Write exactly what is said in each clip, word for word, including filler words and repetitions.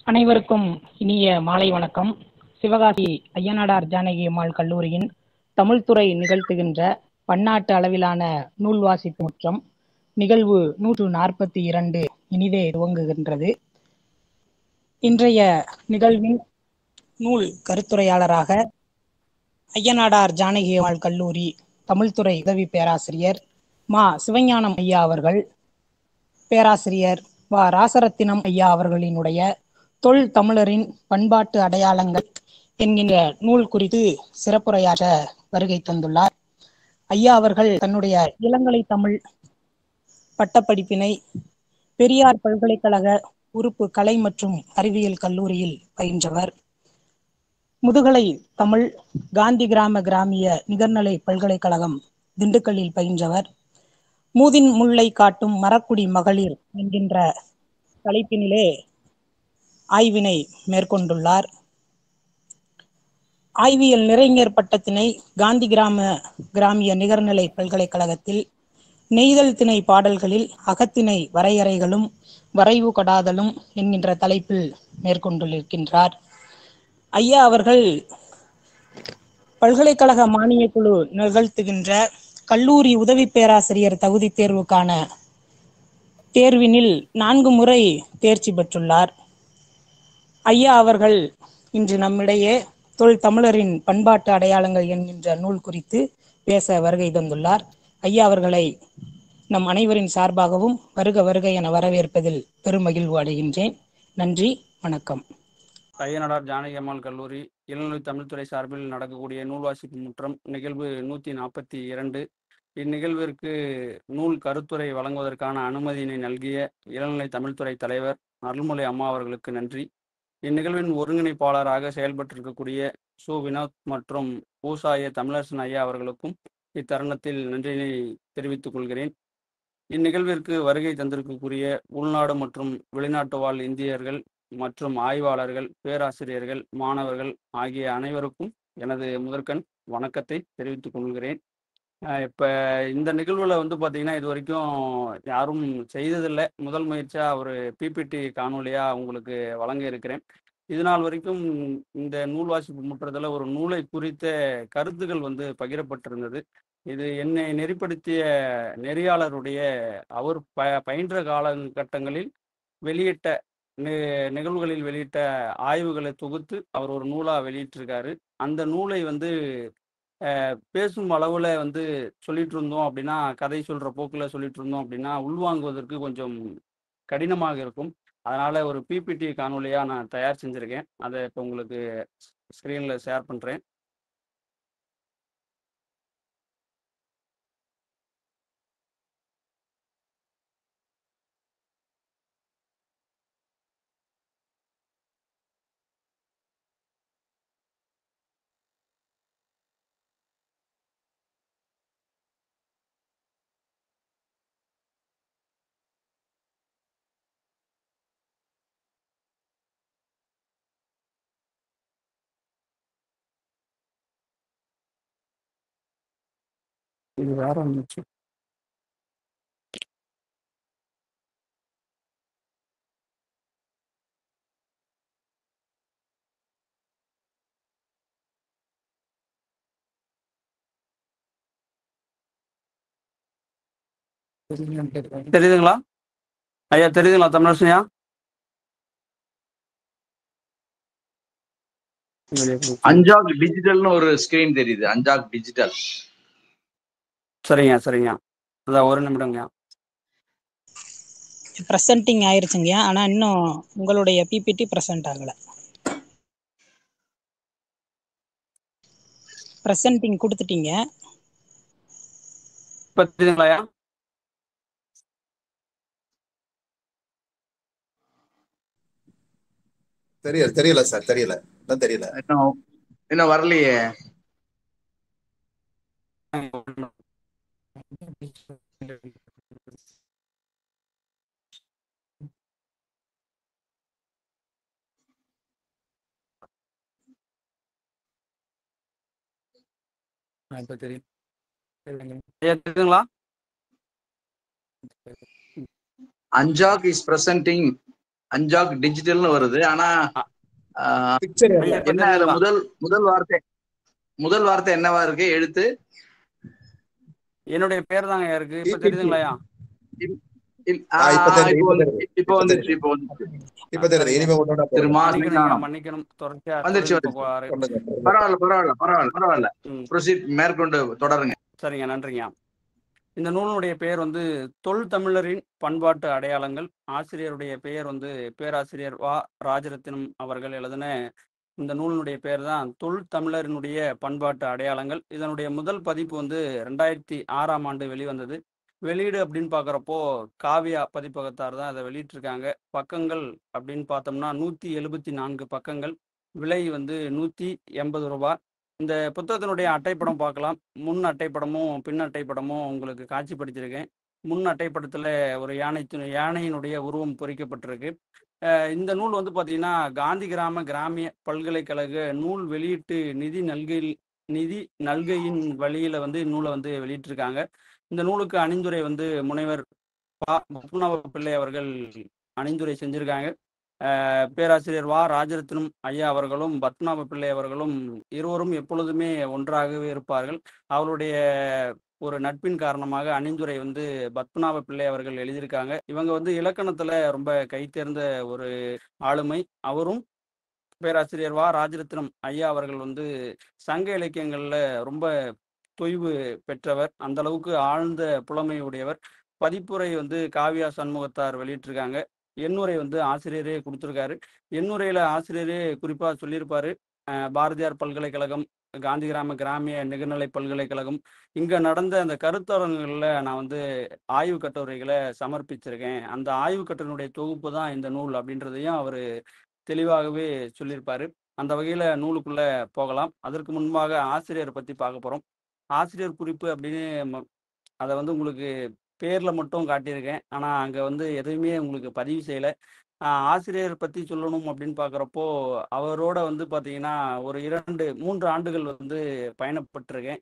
அனைவருக்கும் இனிய மாலை வணக்கம். சிவகாசி ஐயனாடார் ஜானகி அம்மாள் கல்லூரியின் தமிழ்துறை நிகழ்த்துகின்ற பன்னாட்டு அளவிலான நூல் வாசிப்பு முற்றம் நிகழ்வு நூற்று நாற்பத்தி இரண்டு இனிதே துவங்குகின்றது. இன்றைய நிகழ்வின் நூல் கருத்துரையாளராக ஐயனாடார் ஜானகி அம்மாள் கல்லூரி தமிழ்துறை உதவி பேராசிரியர் மா சிவஞானம் ஐயா அவர்கள், பேராசிரியர் வ ராசரத்தினம் ஐயா அவர்களினுடைய தொல் தமிழரின் பண்பாட்டு அடையாளங்கள் என்கின்ற நூல் குறித்து சிறப்புரையாற்ற வருகை தந்துள்ளார். ஐயா அவர்கள் தன்னுடைய இளங்கலை தமிழ் பட்டப்படிப்பினை பெரியார் பல்கலைக்கழக உறுப்பு கலை மற்றும் அறிவியல் கல்லூரியில் பயின்றவர். முதுகலை தமிழ் காந்தி கிராம கிராமிய நிகர்நிலை பல்கலைக்கழகம் திண்டுக்கல்லில் பயின்றவர். மூதின் முல்லை காட்டும் மரக்குடி மகளிர் என்கின்ற தலைப்பினிலே ஆய்வினை மேற்கொண்டுள்ளார். ஆய்வியல் நிறைஞர் பட்டத்தினை காந்தி கிராம கிராமிய நிகர்நிலை பல்கலைக்கழகத்தில் நெய்தல் திணை பாடல்களில் அகத்திணை வரையறைகளும் வரைவு கொடாதலும் என்கின்ற தலைப்பில் மேற்கொண்டிருக்கின்றார். ஐயா அவர்கள் பல்கலைக்கழக மானிய குழு நிகழ்த்துகின்ற கல்லூரி உதவி பேராசிரியர் தகுதி தேர்வுக்கான தேர்வினில் நான்கு முறை தேர்ச்சி பெற்றுள்ளார். ஐயா அவர்கள் இன்று நம்மிடையே தொல் தமிழரின் பண்பாட்டு அடையாளங்கள் என்கின்ற நூல் குறித்து பேச வருகை தந்துள்ளார். ஐயா அவர்களை நம் அனைவரின் சார்பாகவும் வருக வருக என வரவேற்பதில் பெருமகிழ்வு அடைகின்றேன். நன்றி, வணக்கம். ஐயனாடார் ஜானகி அம்மாள் கல்லூரி இளநிலை தமிழ்துறை சார்பில் நடக்கக்கூடிய நூல் வாசிப்பு முற்றம் நிகழ்வு நூற்றி நாற்பத்தி இரண்டு. இந்நிகழ்விற்கு நூல் கருத்துரை வழங்குவதற்கான அனுமதியினை நல்கிய இளநிலை தமிழ்துறை தலைவர் அருள்மொழி அம்மா அவர்களுக்கு நன்றி. இந்நிகழ்வின் ஒருங்கிணைப்பாளராக செயல்பட்டிருக்கக்கூடிய சு வினோத் மற்றும் பூசாய தமிழரசன் ஐயா அவர்களுக்கும் இத்தருணத்தில் நன்றியினை தெரிவித்துக் கொள்கிறேன். இந்நிகழ்விற்கு வருகை தந்திருக்கக்கூடிய உள்நாடு மற்றும் வெளிநாட்டு வாழ் இந்தியர்கள் மற்றும் ஆய்வாளர்கள், பேராசிரியர்கள், மாணவர்கள் ஆகிய அனைவருக்கும் எனது முதற்கண் வணக்கத்தை தெரிவித்துக் கொள்கிறேன். இப்போ இந்த நிகழ்வில் வந்து பார்த்தீங்கன்னா இது வரைக்கும் யாரும் செய்ததில்லை. முதல் முயற்சியாக ஒரு பிபிடி காணொலியாக உங்களுக்கு வழங்க இருக்கிறேன். இது நாள் வரைக்கும் இந்த நூல் வாசிப்பு முற்றத்தில் ஒரு நூலை குறித்த கருத்துக்கள் வந்து பகிரப்பட்டிருந்தது. இது என்னை நெறிப்படுத்திய நெறியாளருடைய அவர் ப பயின்ற காலகட்டங்களில் வெளியிட்ட நிகழ்வுகளில் வெளியிட்ட ஆய்வுகளை தொகுத்து அவர் ஒரு நூலாக வெளியிட்டிருக்காரு. அந்த நூலை வந்து பேசும் அளவில் வந்து சொல்லிட்டு இருந்தோம் அப்படின்னா, கதை சொல்கிற போக்கில் சொல்லிட்டு இருந்தோம் அப்படின்னா உள்வாங்குவதற்கு கொஞ்சம் கடினமாக இருக்கும். அதனால் ஒரு பிபிடி காணொலியாக நான் தயார் செஞ்சுருக்கேன். அதை இப்போ உங்களுக்கு ஸ்க்ரீனில் ஷேர் பண்ணுறேன். இது வேற இருந்துச்சு. தெரியுதுங்களா ஐயா? தெரியுதுங்களா தமிழரசனையா? அஞ்சாக் டிஜிட்டல்னு ஒரு ஸ்கிரீன் தெரியுது. அஞ்சாக் டிஜிட்டல். சரிங்க சரிங்க. அதான் ஒரு நிமிடங்க. ப்ரெசென்டிங் ஆயிருச்சுங்க, ஆனா இன்னும் உங்களுடைய பிபிடி ப்ரெசென்ட் ஆகல. ப்ரெசென்டிங் கொடுத்துட்டீங்க. இப்போ தெரியுதுங்களா? தெரியல தெரியல சார், தெரியல தெரியல இன்னும் இன்னும் வரலையே. இப்போ தெரியும். தெரியுதுங்களா? Anjak is presenting அஞ்சாக் டிஜிட்டல்னு வருது. ஆனா அ- ஆஹ், பிக்சர் ஐயா வரல. இப்ப என்ன அதுல தெரியுதுங்களா? முதல் முதல் வார்த்தை முதல் வார்த்தை என்னவா இருக்கு எழுத்து? என்னுடைய பேர் தாங்க ஐயா இருக்கு. இப்ப பிபிடி. தெரியுதுங்களா ஐயா? இல்- இல்- ஆ இப்ப ஆஹ், தெரியுது இப்போ இப்ப வந்து தெரியுது இப்போ இப்ப வந்துச்சு தெரியுது இப்போ வந்துச்சு ஆ, இப்ப தெரியுது. சரிங்க. இனிமே ஒன்னொன்னா போடுங்க. திருமா மன்னிக்கணும் ஐயா, சன்னிதானம் மன்னிக்கணும். தொடர்ச்சியா வந்துருச்சு தொழில்நுட்ப வந்துருச்சு. கோளாறு. சொல்லுங்க சொல்லுங்க. பரவாயில்ல பரவாயில்ல பரவாயில்ல பரவாயில்ல ம் ப்ரொசீட் மேற்கொண்டு தொடருங்க. சரிங்க, நன்றிங்க. இந்த நூலினுடைய பெயர் வந்து தொல் தமிழரின் பண்பாட்டு அடையாளங்கள். ஆசிரியருடைய பெயர் வந்து பேராசிரியர் வா ராஜரத்தினம் அவர்கள் எழுதின இந்த நூலினுடைய பெயர் தான் தொல் தமிழரினுடைய பண்பாட்டு அடையாளங்கள். இதனுடைய முதல் பதிப்பு வந்து ரெண்டாயிரத்தி ஆறாம் ஆண்டு வெளிவந்தது. வெளியீடு அப்படின்னு பார்க்குறப்போ காவியா பதிப்பகத்தார் தான் அதை வெளியிட்டிருக்காங்க. பக்கங்கள் அப்படின்னு பார்த்தோம்னா நூற்றி எழுபத்தி நான்கு பக்கங்கள். விலை வந்து நூற்றி எண்பது ரூபாய். இந்த புத்தகத்தினுடைய அட்டைப்படம் பார்க்கலாம். முன் அட்டைப்படமும் பின் அட்டைப்படமும் உங்களுக்கு காட்சிப்படுத்தியிருக்கேன். முன் அட்டைப்படத்தில் ஒரு யானை து- யானையினுடைய உருவம் பொறிக்கப்பட்டிருக்கு. அஹ் இந்த நூல் வந்து பார்த்தீங்கன்னா காந்தி கிராம கிராமிய பல்கலைக்கழக நூல் வெளியீட்டு நிதி நல்கை நிதி நல்கையின் வழியில வந்து நூலை வந்து வெளியிட்டிருக்காங்க. இந்த நூலுக்கு அணிந்துரை வந்து முனைவர் பா பத்மநாப பிள்ளை அவர்கள் அணிந்துரை செஞ்சிருக்காங்க. அஹ் பேராசிரியர் வா ராஜரத்னம் ஐயா அவர்களும் பத்மநாப பிள்ளை அவர்களும் இருவரும் எப்பொழுதுமே ஒன்றாகவே இருப்பார்கள். அவருடைய ஒரு நட்பின் காரணமாக அணிந்துரை வந்து பத்மநாப பிள்ளை அவர்கள் எழுதியிருக்காங்க. இவங்க வந்து இலக்கணத்துல ரொம்ப கைத்தேர்ந்த ஒரு ஆளுமை. அவரும் பேராசிரியர் வா ராஜரத்னம் ஐயா அவர்கள் வந்து சங்க இலக்கியங்கள்ல ரொம்ப தொய்வு பெற்றவர். அந்த அளவுக்கு ஆழ்ந்த புலமை உடையவர். பதிப்புரை வந்து காவியா சண்முகத்தார் வெளியிட்டிருக்காங்க. எண்ணுரை வந்து ஆசிரியரே கொடுத்துருக்காரு. எண்ணுரையில ஆசிரியரே குறிப்பா சொல்லியிருப்பாரு. அஹ் பாரதியார் பல்கலைக்கழகம், காந்தி கிராம கிராமிய நிகர்நிலை பல்கலைக்கழகம் இங்க நடந்த அந்த கருத்தரங்குகள்ல நான் வந்து ஆய்வு கட்டுரைகளை சமர்ப்பிச்சிருக்கேன். அந்த ஆய்வு கட்டுரையினுடைய தொகுப்பு தான் இந்த நூல் அப்படின்றதையும் அவர் தெளிவாகவே சொல்லியிருப்பாரு. அந்த வகையில நூலுக்குள்ள போகலாம். அதற்கு முன்பாக ஆசிரியர் பத்தி பார்க்க போறோம். ஆசிரியர் குறிப்பு அப்படின்னு ம- அதை வந்து உங்களுக்கு பேர்ல மட்டும் காட்டியிருக்கேன். ஆனா அங்க வந்து எதுவுமே உங்களுக்கு பதிவு செய்யல. ஆஹ் ஆசிரியர் பத்தி சொல்லணும் அப்படின்னு பார்க்குறப்போ அவரோட வந்து பார்த்தீங்கன்னா ஒரு இரண்டு மூன்று ஆண்டுகள் வந்து பயணப்பட்டிருக்கேன்.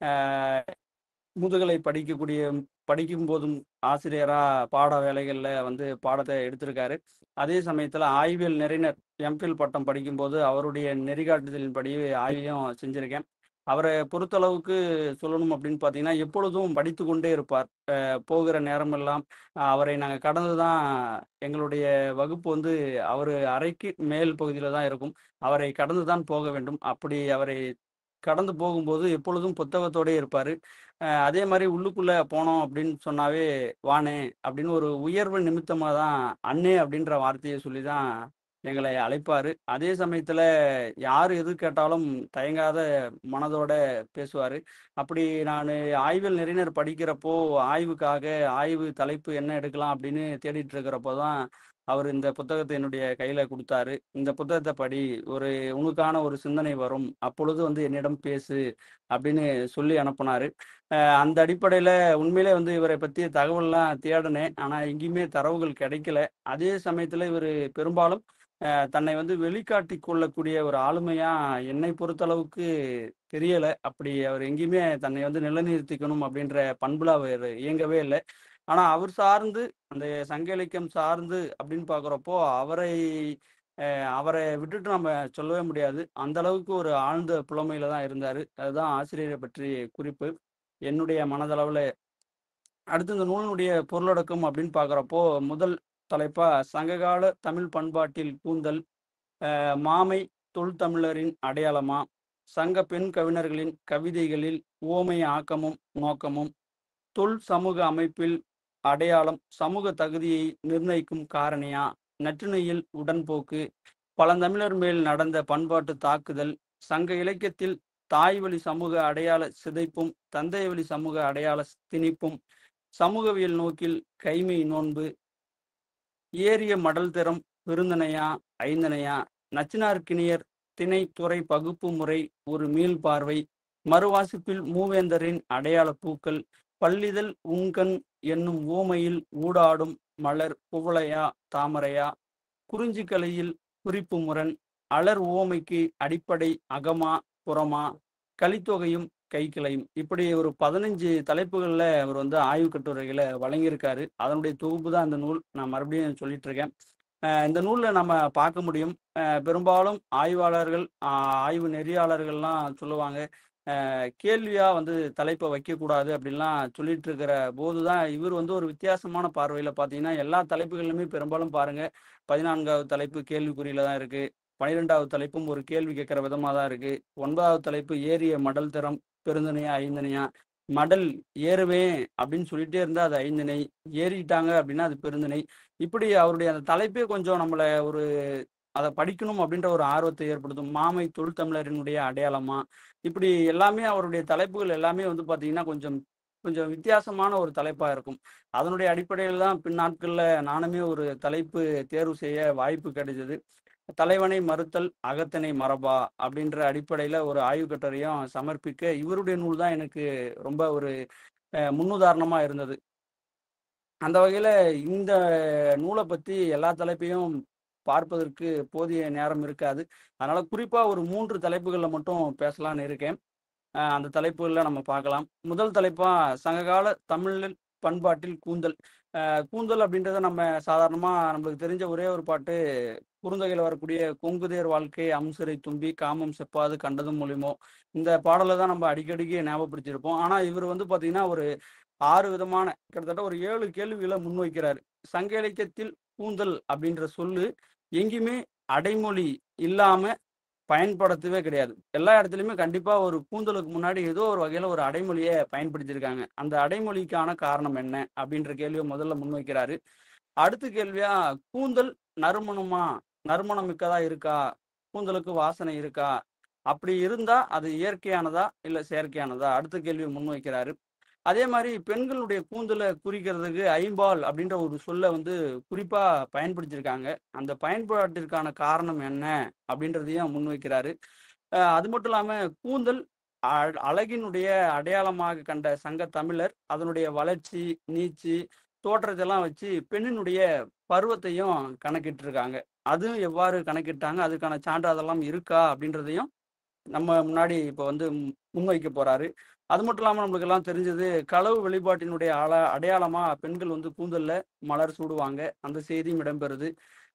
ஆஹ் முதுகலை படிக்கக்கூடிய படிக்கும் போதும் ஆசிரியரா பாட வேலைகள்ல வந்து பாடத்தை எடுத்திருக்காரு. அதே சமயத்துல ஆய்வியல் நெறிஞர் எம்ஃபில் பட்டம் படிக்கும்போது அவருடைய நெறிகாட்டுதலின்படி ஆய்வையும் செஞ்சிருக்கேன். அவரை பொறுத்தளவுக்கு சொல்லணும் அப்படின்னு பார்த்தீங்கன்னா எப்பொழுதும் படித்து கொண்டே இருப்பார். அஹ் போகிற நேரமெல்லாம் அஹ் அவரை நாங்கள் கடந்து தான் எங்களுடைய வகுப்பு வந்து அவர் அறைக்கு மேல் பகுதியில தான் இருக்கும். அவரை கடந்து தான் போக வேண்டும். அப்படி அவரை கடந்து போகும்போது எப்பொழுதும் புத்தகத்தோடே இருப்பாரு. அஹ் அதே மாதிரி உள்ளுக்குள்ள போனோம் அப்படின்னு சொன்னாவே வானே அப்படின்னு ஒரு உயர்வு நிமித்தமா தான் அண்ணே அப்படின்ற வார்த்தையை சொல்லி தான் எங்களை அழைப்பாரு. அதே சமயத்துல யார் எது கேட்டாலும் தயங்காத மனதோட பேசுவாரு. அப்படி நான் ஆய்வியல் நெறிஞர் படிக்கிறப்போ ஆய்வுக்காக ஆய்வு தலைப்பு என்ன எடுக்கலாம் அப்படின்னு தேடிட்டு இருக்கிறப்போ தான் அவர் இந்த புத்தகத்தை என்னுடைய கையில கொடுத்தாரு. இந்த புத்தகத்தை படி, ஒரு உனக்கான ஒரு சிந்தனை வரும், அப்பொழுது வந்து என்னிடம் பேசு அப்படின்னு சொல்லி அனுப்புனாரு. அஹ் அந்த அடிப்படையில உண்மையிலே வந்து இவரை பற்றிய தகவல்லாம் தேடினேன். ஆனா எங்கேயுமே தரவுகள் கிடைக்கல. அதே சமயத்துல இவர் பெரும்பாலும் அஹ் தன்னை வந்து வெளிக்காட்டி கொள்ளக்கூடிய ஒரு ஆளுமையா என்னை பொறுத்தளவுக்கு தெரியல. அப்படி அவர் எங்கேயுமே தன்னை வந்து நிலைநிறுத்திக்கணும் அப்படின்ற பண்புல அவர் இயங்கவே இல்லை. ஆனா அவர் சார்ந்து அந்த சங்க இலக்கியம் சார்ந்து அப்படின்னு பார்க்குறப்போ அவரை அஹ் அவரை விட்டுட்டு நம்ம சொல்லவே முடியாது. அந்த அளவுக்கு ஒரு ஆழ்ந்த புலமையில தான் இருந்தாரு. அதுதான் ஆசிரியரை பற்றி குறிப்பு என்னுடைய மனதளவுல. அடுத்து இந்த நூலினுடைய பொருளடக்கம் அப்படின்னு பார்க்குறப்போ முதல் தலைப்பா சங்ககால தமிழ் பண்பாட்டில் கூந்தல், அஹ் மாமை தொல்தமிழரின் அடையாளமா, சங்க பெண் கவிஞர்களின் கவிதைகளில் உவமை ஆக்கமும் நோக்கமும், தொல் சமூக அமைப்பில் அடையாளம் சமூக தகுதியை நிர்ணயிக்கும் காரணியா, நற்றிணையில் உடன்போக்கு, பழந்தமிழர் மேல் நடந்த பண்பாட்டு தாக்குதல், சங்க இலக்கியத்தில் தாய்வழி சமூக அடையாள சிதைப்பும் தந்தை வழி சமூக அடையாள திணிப்பும், சமூகவியல் நோக்கில் கைமை நோன்பு, ஏரிய மடல் திறம் விருந்தனையா ஐந்தனையா, நச்சினார்க்கினியர் திணை துறை பகுப்பு முறை ஒரு மீள் பார்வை, மறுவாசிப்பில் மூவேந்தரின் அடையாள பூக்கள், பள்ளிதழ் உண்கண் என்னும் ஊமையில் ஊடாடும் மலர் குவளையா தாமரையா, குறிஞ்சிக்கலையில் குறிப்பு முரண், அலர் ஓமைக்கு அடிப்படை அகமா புறமா, கலித்தொகையும் கைக்கிளையும், இப்படி ஒரு பதினஞ்சு தலைப்புகள்ல அவர் வந்து ஆய்வு கட்டுரைகளை வழங்கியிருக்காரு. அதனுடைய தொகுப்பு தான் அந்த நூல். நான் மறுபடியும் சொல்லிட்டு இருக்கேன். இந்த நூலில் நம்ம பார்க்க முடியும். பெரும்பாலும் ஆய்வாளர்கள், ஆய்வு நெறியாளர்கள்லாம் சொல்லுவாங்க, கேள்வியா வந்து தலைப்பை வைக்கக்கூடாது அப்படின்லாம் சொல்லிட்டு இருக்கிற போது தான் இவர் வந்து ஒரு வித்தியாசமான பார்வையில் பார்த்தீங்கன்னா எல்லா தலைப்புகளிலுமே பெரும்பாலும் பாருங்க, பதினான்காவது தலைப்பு கேள்விக்குறியில தான் இருக்கு. பனிரெண்டாவது தலைப்பும் ஒரு கேள்வி கேட்குற விதமாக தான் இருக்கு. ஒன்பதாவது தலைப்பு ஏறிய மடல் தரம் பெருந்தனையா ஐந்தனையா, மடல் ஏறுவேன் அப்படின்னு சொல்லிட்டே இருந்தா அது ஐந்திணை, ஏறிட்டாங்க அப்படின்னா அது பெருந்திணை. இப்படி அவருடைய அந்த தலைப்பே கொஞ்சம் நம்மளை ஒரு அதை படிக்கணும் அப்படின்ற ஒரு ஆர்வத்தை ஏற்படுத்தும். மாமை தொல்தமிழரினுடைய அடையாளமா, இப்படி எல்லாமே அவருடைய தலைப்புகள் எல்லாமே வந்து பார்த்தீங்கன்னா கொஞ்சம் கொஞ்சம் வித்தியாசமான ஒரு தலைப்பா இருக்கும். அதனுடைய அடிப்படையில் தான் பின்னாட்களில் நானுமே ஒரு தலைப்பு தேர்வு செய்ய வாய்ப்பு கிடைச்சது. தலைவனை மறுத்தல் அகத்தினை மரபா அப்படின்ற அடிப்படையில் ஒரு ஆய்வு கட்டுரையும் சமர்ப்பிக்க இவருடைய நூல் தான் எனக்கு ரொம்ப ஒரு முன்னுதாரணமா இருந்தது. அந்த வகையில் இந்த நூலை பற்றி எல்லா தலைப்பையும் பார்ப்பதற்கு போதிய நேரம் இருக்காது. அதனால குறிப்பா ஒரு மூன்று தலைப்புகளில் மட்டும் பேசலான்னு இருக்கேன். அந்த தலைப்புகளில் நம்ம பார்க்கலாம். முதல் தலைப்பா சங்ககால தமிழ் பண்பாட்டில் கூந்தல். கூந்தல் அப்படின்றத நம்ம சாதாரணமாக நம்மளுக்கு தெரிஞ்ச ஒரே ஒரு பாட்டு குறுந்தொகையில் வரக்கூடிய கொங்குதேர் வாழ்க்கை அம்சரை தும்பி காமம் செப்பாது கண்டதும் மூலியமோ, இந்த பாடலை தான் நம்ம அடிக்கடிக்கு ஞாபகப்படுத்தியிருப்போம். ஆனால் இவர் வந்து பார்த்தீங்கன்னா ஒரு ஆறு விதமான கிட்டத்தட்ட ஒரு ஏழு கேள்விகளை முன்வைக்கிறார். சங்க இலக்கியத்தில் கூந்தல் அப்படின்ற சொல்லு எங்கேயுமே அடைமொழி இல்லாம பயன்படுத்தவே கிடையாது. எல்லா இடத்துலையுமே கண்டிப்பா ஒரு கூந்தலுக்கு முன்னாடி ஏதோ ஒரு வகையில ஒரு அடைமொழியை பயன்படுத்தியிருக்காங்க. அந்த அடைமொழிக்கான காரணம் என்ன அப்படின்ற கேள்வியை முதல்ல முன்வைக்கிறாரு. அடுத்த கேள்வியா கூந்தல் நறுமணமா, நறுமணம் மிக்கதா இருக்கா, கூந்தலுக்கு வாசனை இருக்கா, அப்படி இருந்தா அது இயற்கையானதா இல்ல செயற்கையானதா, அடுத்த கேள்வியை முன்வைக்கிறாரு. அதே மாதிரி பெண்களுடைய கூந்தலை குறிக்கிறதுக்கு ஐம்பால் அப்படின்ற ஒரு சொல்லை வந்து குறிப்பா பயன்படுத்தியிருக்காங்க. அந்த பயன்பாட்டிற்கான காரணம் என்ன அப்படின்றதையும் முன்வைக்கிறாரு. அது மட்டும் இல்லாம கூந்தல் அழகினுடைய அடையாளமாக கண்ட சங்க தமிழர் அதனுடைய வளர்ச்சி, நீச்சி, தோற்றத்தெல்லாம் வச்சு பெண்ணினுடைய பருவத்தையும் கணக்கிட்டு இருக்காங்க. அதுவும் எவ்வாறு கணக்கிட்டாங்க, அதுக்கான சான்று அதெல்லாம் இருக்கா அப்படின்றதையும் நம்ம முன்னாடி இப்போ வந்து முன்வைக்க போறாரு. அது மட்டும் இல்லாமல் நம்மளுக்கு எல்லாம் தெரிஞ்சது களவு வெளிப்பாட்டினுடைய அல அடையாளமா பெண்கள் வந்து கூந்தல்ல மலர் சூடுவாங்க. அந்த செய்தியும் இடம்பெறுது.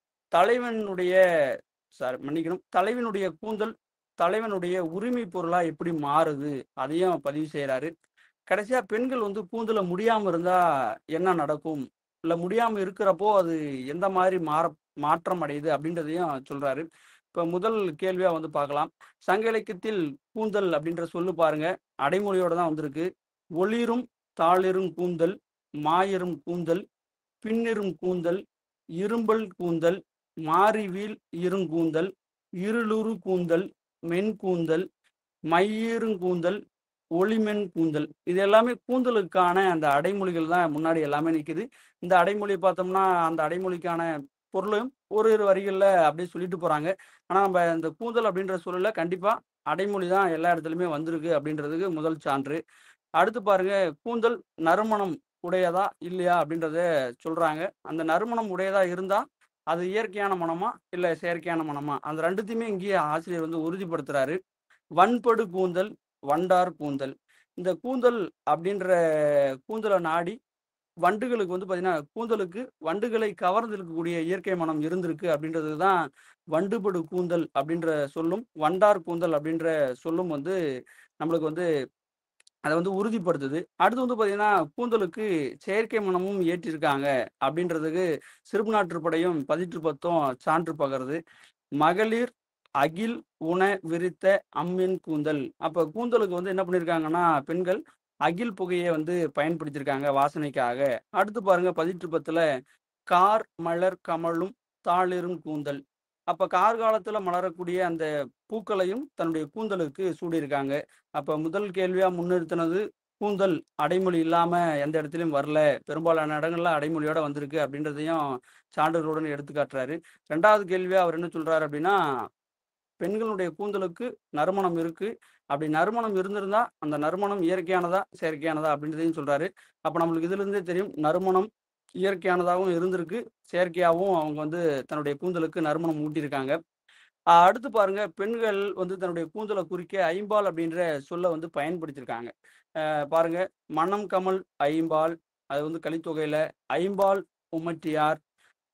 தலைவனுடைய சார் மன்னிக்கணும் தலைவனுடைய கூந்தல் தலைவனுடைய உரிமை பொருளா எப்படி மாறுது அதையும் பதிவு செய்யறாரு. கடைசியா பெண்கள் வந்து கூந்தல முடியாம இருந்தா என்ன நடக்கும், இல்ல முடியாம இருக்கிறப்போ அது எந்த மாதிரி மாற மாற்றம் அடையுது அப்படின்றதையும் சொல்றாரு. இப்போ முதல் கேள்வியா வந்து பார்க்கலாம். சங்க இலக்கியத்தில் கூந்தல் அப்படின்ற சொல்லு பாருங்க, அடைமொழியோட தான் வந்திருக்கு. ஒளிரும் தாளிரும் கூந்தல், மாயிரும் கூந்தல், பின்னிரும் கூந்தல், இரும்பல் கூந்தல், மாறிவீல் இருங்கூந்தல், இருளுரு கூந்தல், மென்கூந்தல், மையிருங்கூந்தல், ஒளிமென் கூந்தல். இது எல்லாமே கூந்தலுக்கான அந்த அடைமொழிகள் தான் முன்னாடி எல்லாமே நிற்குது. இந்த அடைமொழி பார்த்தோம்னா அந்த அடைமொழிக்கான பொருளும் ஒரு இரு வரிகளில் அப்படியே சொல்லிட்டு போறாங்க. ஆனால் நம்ம இந்த கூந்தல் அப்படின்ற சொல்லல கண்டிப்பா அடைமொழி தான் எல்லா இடத்துலையுமே வந்திருக்கு அப்படின்றதுக்கு முதல் சான்று. அடுத்து பாருங்க, கூந்தல் நறுமணம் உடையதா இல்லையா அப்படின்றத சொல்றாங்க. அந்த நறுமணம் உடையதா இருந்தா அது இயற்கையான மனமா இல்லை செயற்கையான மனமா, அந்த ரெண்டுத்தையுமே இங்கேயே ஆசிரியர் வந்து உறுதிப்படுத்துறாரு. வன்படு கூந்தல், வண்டார் கூந்தல். இந்த கூந்தல் அப்படின்ற கூந்தலை நாடி வண்டுகளுக்கு வந்து பார்த்தீங்கன்னா கூந்தலுக்கு வண்டுகளை கவர்ந்து இருக்கக்கூடிய இயற்கை மனம் இருந்திருக்கு அப்படின்றது தான் வண்டுபடு கூந்தல் அப்படின்ற சொல்லும், வண்டார் கூந்தல் அப்படின்ற சொல்லும் வந்து நம்மளுக்கு வந்து அதை வந்து உறுதிப்படுத்துது. அடுத்து வந்து பார்த்தீங்கன்னா கூந்தலுக்கு செயற்கை மனமும் ஏற்றிருக்காங்க அப்படின்றதுக்கு சிறுபு நாற்றுப்படையும் பதிற்று பத்தும் சான்று பகருது. மகளிர் அகில் உண விரித்த அம்மின் கூந்தல். அப்போ கூந்தலுக்கு வந்து என்ன பண்ணியிருக்காங்கன்னா பெண்கள் அகில் புகையை வந்து பயன்படுத்தியிருக்காங்க வாசனைக்காக. அடுத்து பாருங்க பதிற்று பத்துல கார் மலர் கமலும் தாளிரும் கூந்தல். அப்ப கார்காலத்துல மலரக்கூடிய அந்த பூக்களையும் தன்னுடைய கூந்தலுக்கு சூடியிருக்காங்க. அப்ப முதல் கேள்வியா முன்னிறுத்தினது கூந்தல் அடைமொழி இல்லாம எந்த இடத்துலையும் வரல, பெரும்பாலான இடங்கள்ல அடைமொழியோட வந்திருக்கு அப்படின்றதையும் சான்றுகளுடன் எடுத்து காட்டுறாரு. ரெண்டாவது கேள்வியா அவர் என்ன சொல்றாரு அப்படின்னா, பெண்களுடைய கூந்தலுக்கு நறுமணம் இருக்கு, அப்படி நறுமணம் இருந்திருந்தா அந்த நறுமணம் இயற்கையானதா செயற்கையானதா அப்படின்றதையும் சொல்றாரு. அப்ப நம்மளுக்கு இதுல இருந்தே தெரியும் நறுமணம் இயற்கையானதாகவும் இருந்திருக்கு, செயற்கையாகவும் அவங்க வந்து தன்னுடைய கூந்தலுக்கு நறுமணம் ஊட்டியிருக்காங்க. அடுத்து பாருங்க, பெண்கள் வந்து தன்னுடைய கூந்தலை குறிக்க ஐம்பால் அப்படின்ற சொல்ல வந்து பயன்படுத்தியிருக்காங்க. பாருங்க, மனம் கமல் ஐம்பால், அது வந்து கலித்தொகையில ஐம்பால் உமற்றியார்,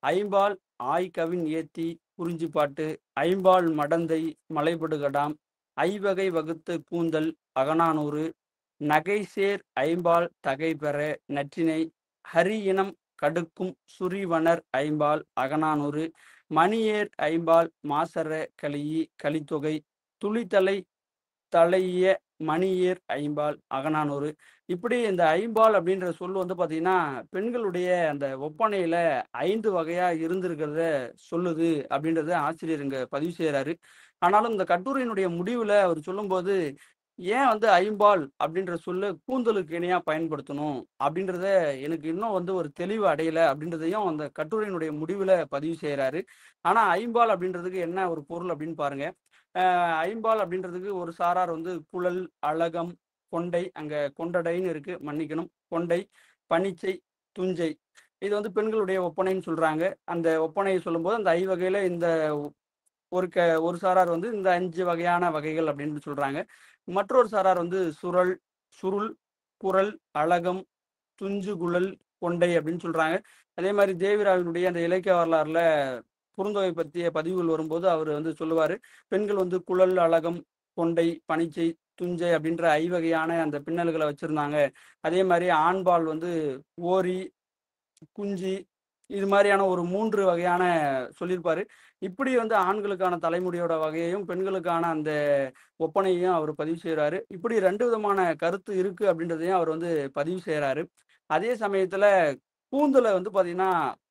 ஐம்பால் ஆய்கவின் ஏத்தி குறிஞ்சிப்பாட்டு, ஐம்பால் மடந்தை மலைபடுகடாம், ஐவகை வகுத்த கூந்தல் அகநானூறு, நகைசேர் ஐம்பால் தகைபெற நற்றினை, ஹரி இனம் கடுக்கும் சுரிவனர் ஐம்பால் அகநானூறு, மணியேர் ஐம்பால் மாசற கலியி கலித்தொகை, துளித்தலை தலைய மணியேர் ஐம்பால் அகநானூறு. இப்படி இந்த ஐம்பால் அப்படின்ற சொல் வந்து பார்த்தீங்கன்னா பெண்களுடைய அந்த ஒப்பனையில ஐந்து வகையா இருந்திருக்கிறத சொல்லுது அப்படின்றத ஆசிரியர் இங்க பதிவு செய்யறாரு. ஆனாலும் இந்த கட்டுரையினுடைய முடிவுல அவர் சொல்லும்போது ஏன் வந்து ஐம்பால் அப்படின்ற சொல்ல கூந்தலுக்கு இணையா பயன்படுத்தணும் அப்படின்றத எனக்கு இன்னும் வந்து ஒரு தெளிவு அடையல அப்படின்றதையும் அந்த கட்டுரையினுடைய முடிவுல பதிவு செய்யறாரு. ஆனா ஐம்பால் அப்படின்றதுக்கு என்ன ஒரு பொருள் அப்படின்னு பாருங்க. அஹ் ஐம்பால் அப்படின்றதுக்கு ஒரு சாரார் வந்து குழல், அழகம், கொண்டை, அங்க கொண்டடைன்னு இருக்கு, மன்னிக்கணும், கொண்டை, பனிச்சை, துஞ்சை, இது வந்து பெண்களுடைய ஒப்பனைன்னு சொல்றாங்க. அந்த ஒப்பனையை சொல்லும்போது அந்த ஐவகையில இந்த ஒரு க ஒரு சாரார் வந்து இந்த அஞ்சு வகையான வகைகள் அப்படின்னு சொல்றாங்க. மற்றொரு சாரார் வந்து சுரல், சுருள், குரல், அழகம், துஞ்சு, குழல், கொண்டை அப்படின்னு சொல்றாங்க. அதே மாதிரி தேவிராவினுடைய அந்த இலக்கிய வரலாறுல குறுந்தொகை பற்றிய பதிவுகள் வரும்போது அவர் வந்து சொல்லுவாரு, பெண்கள் வந்து குழல், அழகம், கொண்டை, பனிச்சை, துஞ்சை அப்படின்ற ஐவகையான அந்த பின்னல்களை வச்சிருந்தாங்க. அதே மாதிரி ஆண்பால் வந்து ஓரி, குஞ்சி, இது மாதிரியான ஒரு மூன்று வகையான சொல்லியிருப்பாரு. இப்படி வந்து ஆண்களுக்கான தலைமுடியோட வகையையும் பெண்களுக்கான அந்த ஒப்பனையையும் அவர் பதிவு செய்கிறாரு. இப்படி ரெண்டு விதமான கருத்து இருக்கு அப்படின்றதையும் அவர் வந்து பதிவு செய்கிறாரு. அதே சமயத்துல கூந்தலை வந்து பார்த்தீங்கன்னா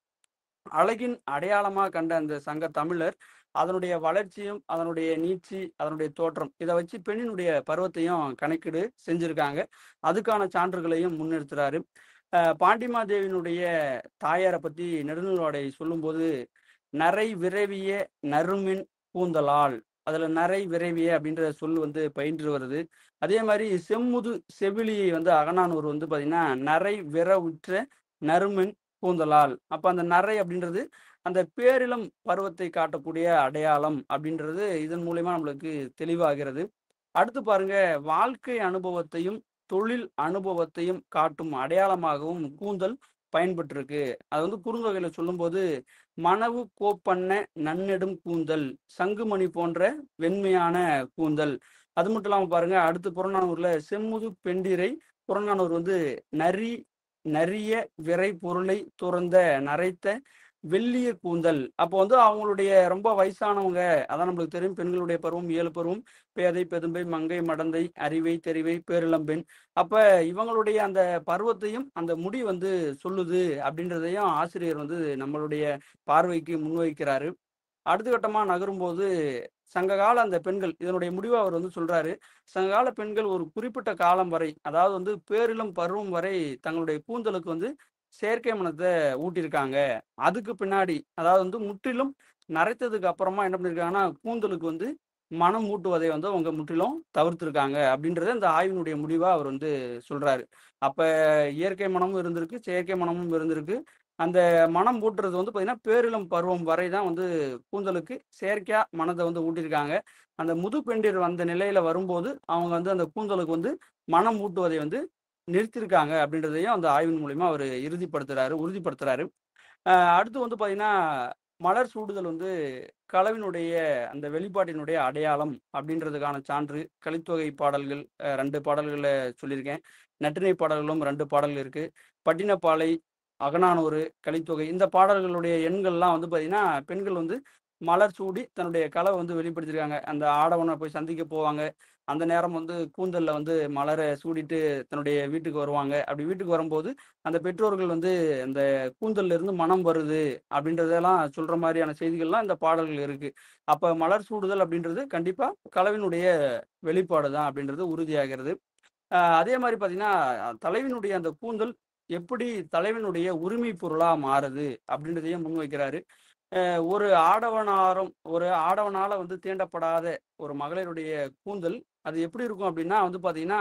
அழகின் அடையாளமா கண்ட அந்த சங்க தமிழர் அதனுடைய வளர்ச்சியும் அதனுடைய நீட்சி அதனுடைய தோற்றம் இதை வச்சு பெண்ணினுடைய பருவத்தையும் கணக்கீடு செஞ்சிருக்காங்க. அதுக்கான சான்றுகளையும் முன்னிறுத்துறாரு. அஹ் பாண்டிமாதேவியினுடைய தாயாரை பத்தி நெடுநூல்வாடை சொல்லும்போது நரை விரவிய நறுமின் கூந்தலால், அதுல நரை விரவிய அப்படின்ற சொல் வந்து பயின்று வருது. அதே மாதிரி செம்முது செவிலியை வந்து அகநானூறு வந்து பாத்தீங்கன்னா நரை விரவுற்ற நறுமின் கூந்தலால். அப்ப அந்த நரை அப்படின்றது அந்த பேரிளம் பருவத்தை காட்டக்கூடிய அடையாளம் அப்படின்றது இதன் மூலயமா நம்மளுக்கு தெளிவாகிறது. அடுத்து பாருங்க, வாழ்க்கை அனுபவத்தையும் தொழில் அனுபவத்தையும் காட்டும் அடையாளமாகவும் கூந்தல் பயன்பட்டிருக்கு. அது வந்து குறுந்தொகையில சொல்லும்போது மணவு கோப்பண்ண நன்னெடும் கூந்தல், சங்குமணி போன்ற வெண்மையான கூந்தல். அது மட்டும் இல்லாம பாருங்க, அடுத்து புறநானூறுல செம்முது பெண்டிரை, புறநானூறு வந்து நரி நரிய விரை பொருளை துறந்த நரைத்த வெள்ளிய கூந்தல். அப்போ வந்து அவங்களுடைய ரொம்ப வயசானவங்க, அதான் நம்மளுக்கு தெரியும், பெண்களுடைய பருவம் ஏழு பருவம், பேதை, பெதும்பை, மங்கை, மடந்தை, அறிவை, தெரிவை, பேரிளம்பெண். அப்ப இவங்களுடைய அந்த பருவத்தையும் அந்த முடி வந்து சொல்லுது அப்படின்றதையும் ஆசிரியர் வந்து நம்மளுடைய பார்வைக்கு முன்வைக்கிறாரு. அடுத்த கட்டமா நகரும்போது சங்ககால அந்த பெண்கள் இதனுடைய முடிவை அவர் வந்து சொல்றாரு. சங்ககால பெண்கள் ஒரு குறிப்பிட்ட காலம் வரை, அதாவது வந்து பேரிளம் பருவம் வரை தங்களுடைய கூந்தலுக்கு வந்து செயற்கை மனத்தை ஊட்டியிருக்காங்க. அதுக்கு பின்னாடி, அதாவது வந்து முற்றிலும் நரைத்ததுக்கு அப்புறமா என்ன பண்ணியிருக்காங்கன்னா கூந்தலுக்கு வந்து மனம் ஊட்டுவதை வந்து அவங்க முற்றிலும் தவிர்த்திருக்காங்க அப்படின்றத இந்த ஆய்வினுடைய முடிவா அவர் வந்து சொல்றாரு. அப்ப இயற்கை மனமும் இருந்திருக்கு, செயற்கை மனமும் இருந்திருக்கு. அந்த மனம் ஊட்டுறது வந்து பார்த்தீங்கன்னா பேரிளம் பருவம் வரை தான் வந்து கூந்தலுக்கு செயற்கையா மனதை வந்து ஊட்டியிருக்காங்க. அந்த முது பெண்டிர் வந்த நிலையில வரும்போது அவங்க வந்து அந்த கூந்தலுக்கு வந்து மனம் ஊட்டுவதை வந்து நிறுத்தியிருக்காங்க அப்படின்றதையும் அந்த ஆய்வின் மூலியமா அவர் இறுதிப்படுத்துறாரு உறுதிப்படுத்துறாரு. அஹ் அடுத்து வந்து பார்த்தீங்கன்னா மலர் சூடுதல் வந்து களவினுடைய அந்த வெளிப்பாட்டினுடைய அடையாளம் அப்படின்றதுக்கான சான்று. கலித்தொகை பாடல்கள் அஹ் ரெண்டு பாடல்களை சொல்லியிருக்கேன். நற்றிணை பாடல்களும் ரெண்டு பாடல்கள் இருக்கு. பட்டினப்பாலை, அகநானூறு, கலித்தொகை, இந்த பாடல்களுடைய எண்கள்லாம் வந்து பார்த்தீங்கன்னா பெண்கள் வந்து மலர் சூடி தன்னுடைய கலை வந்து வெளிப்படுத்தியிருக்காங்க. அந்த ஆடவனை போய் சந்திக்க போவாங்க. அந்த நேரம் வந்து கூந்தல்ல வந்து மலரை சூடிட்டு தன்னுடைய வீட்டுக்கு வருவாங்க. அப்படி வீட்டுக்கு வரும்போது அந்த பெற்றோர்கள் வந்து அந்த கூந்தல்ல இருந்து மனம் வருது அப்படின்றதெல்லாம் சொல்ற மாதிரியான செய்திகள்லாம் இந்த பாடல்கள் இருக்கு. அப்ப மலர் சூடுதல் அப்படின்றது கண்டிப்பா களவினுடைய வெளிப்பாடு தான் அப்படின்றது உறுதியாகிறது. அஹ் அதே மாதிரி பாத்தீங்கன்னா தலைவினுடைய அந்த கூந்தல் எப்படி தலைவனுடைய உரிமை பொருளா மாறுது அப்படின்றதையும் முன்வைக்கிறாரு. அஹ் ஒரு ஆடவனாரும் ஒரு ஆடவனால வந்து தீண்டப்படாத ஒரு மகளிருடைய கூந்தல் அது எப்படி இருக்கும் அப்படின்னா வந்து பாத்தீங்கன்னா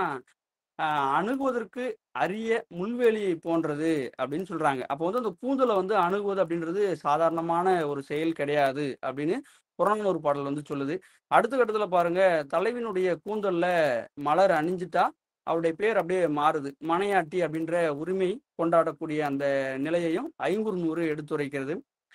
அஹ் அணுகுவதற்கு அரிய முள்வேலியை போன்றது அப்படின்னு சொல்றாங்க. அப்போ வந்து அந்த கூந்தலை வந்து அணுகுவது அப்படின்றது சாதாரணமான ஒரு செயல் கிடையாது அப்படின்னு புறநானூறு பாடல் வந்து சொல்லுது. அடுத்த கட்டத்துல பாருங்க, தலைவினுடைய கூந்தல்ல மலர் அணிஞ்சிட்டா அவருடைய பேர் அப்படியே மாறுது. மனையாட்டி அப்படின்ற உரிமை கொண்டாடக்கூடிய அந்த நிலையையும் ஐங்குறுநூறு எடுத்துரைக்கிறது.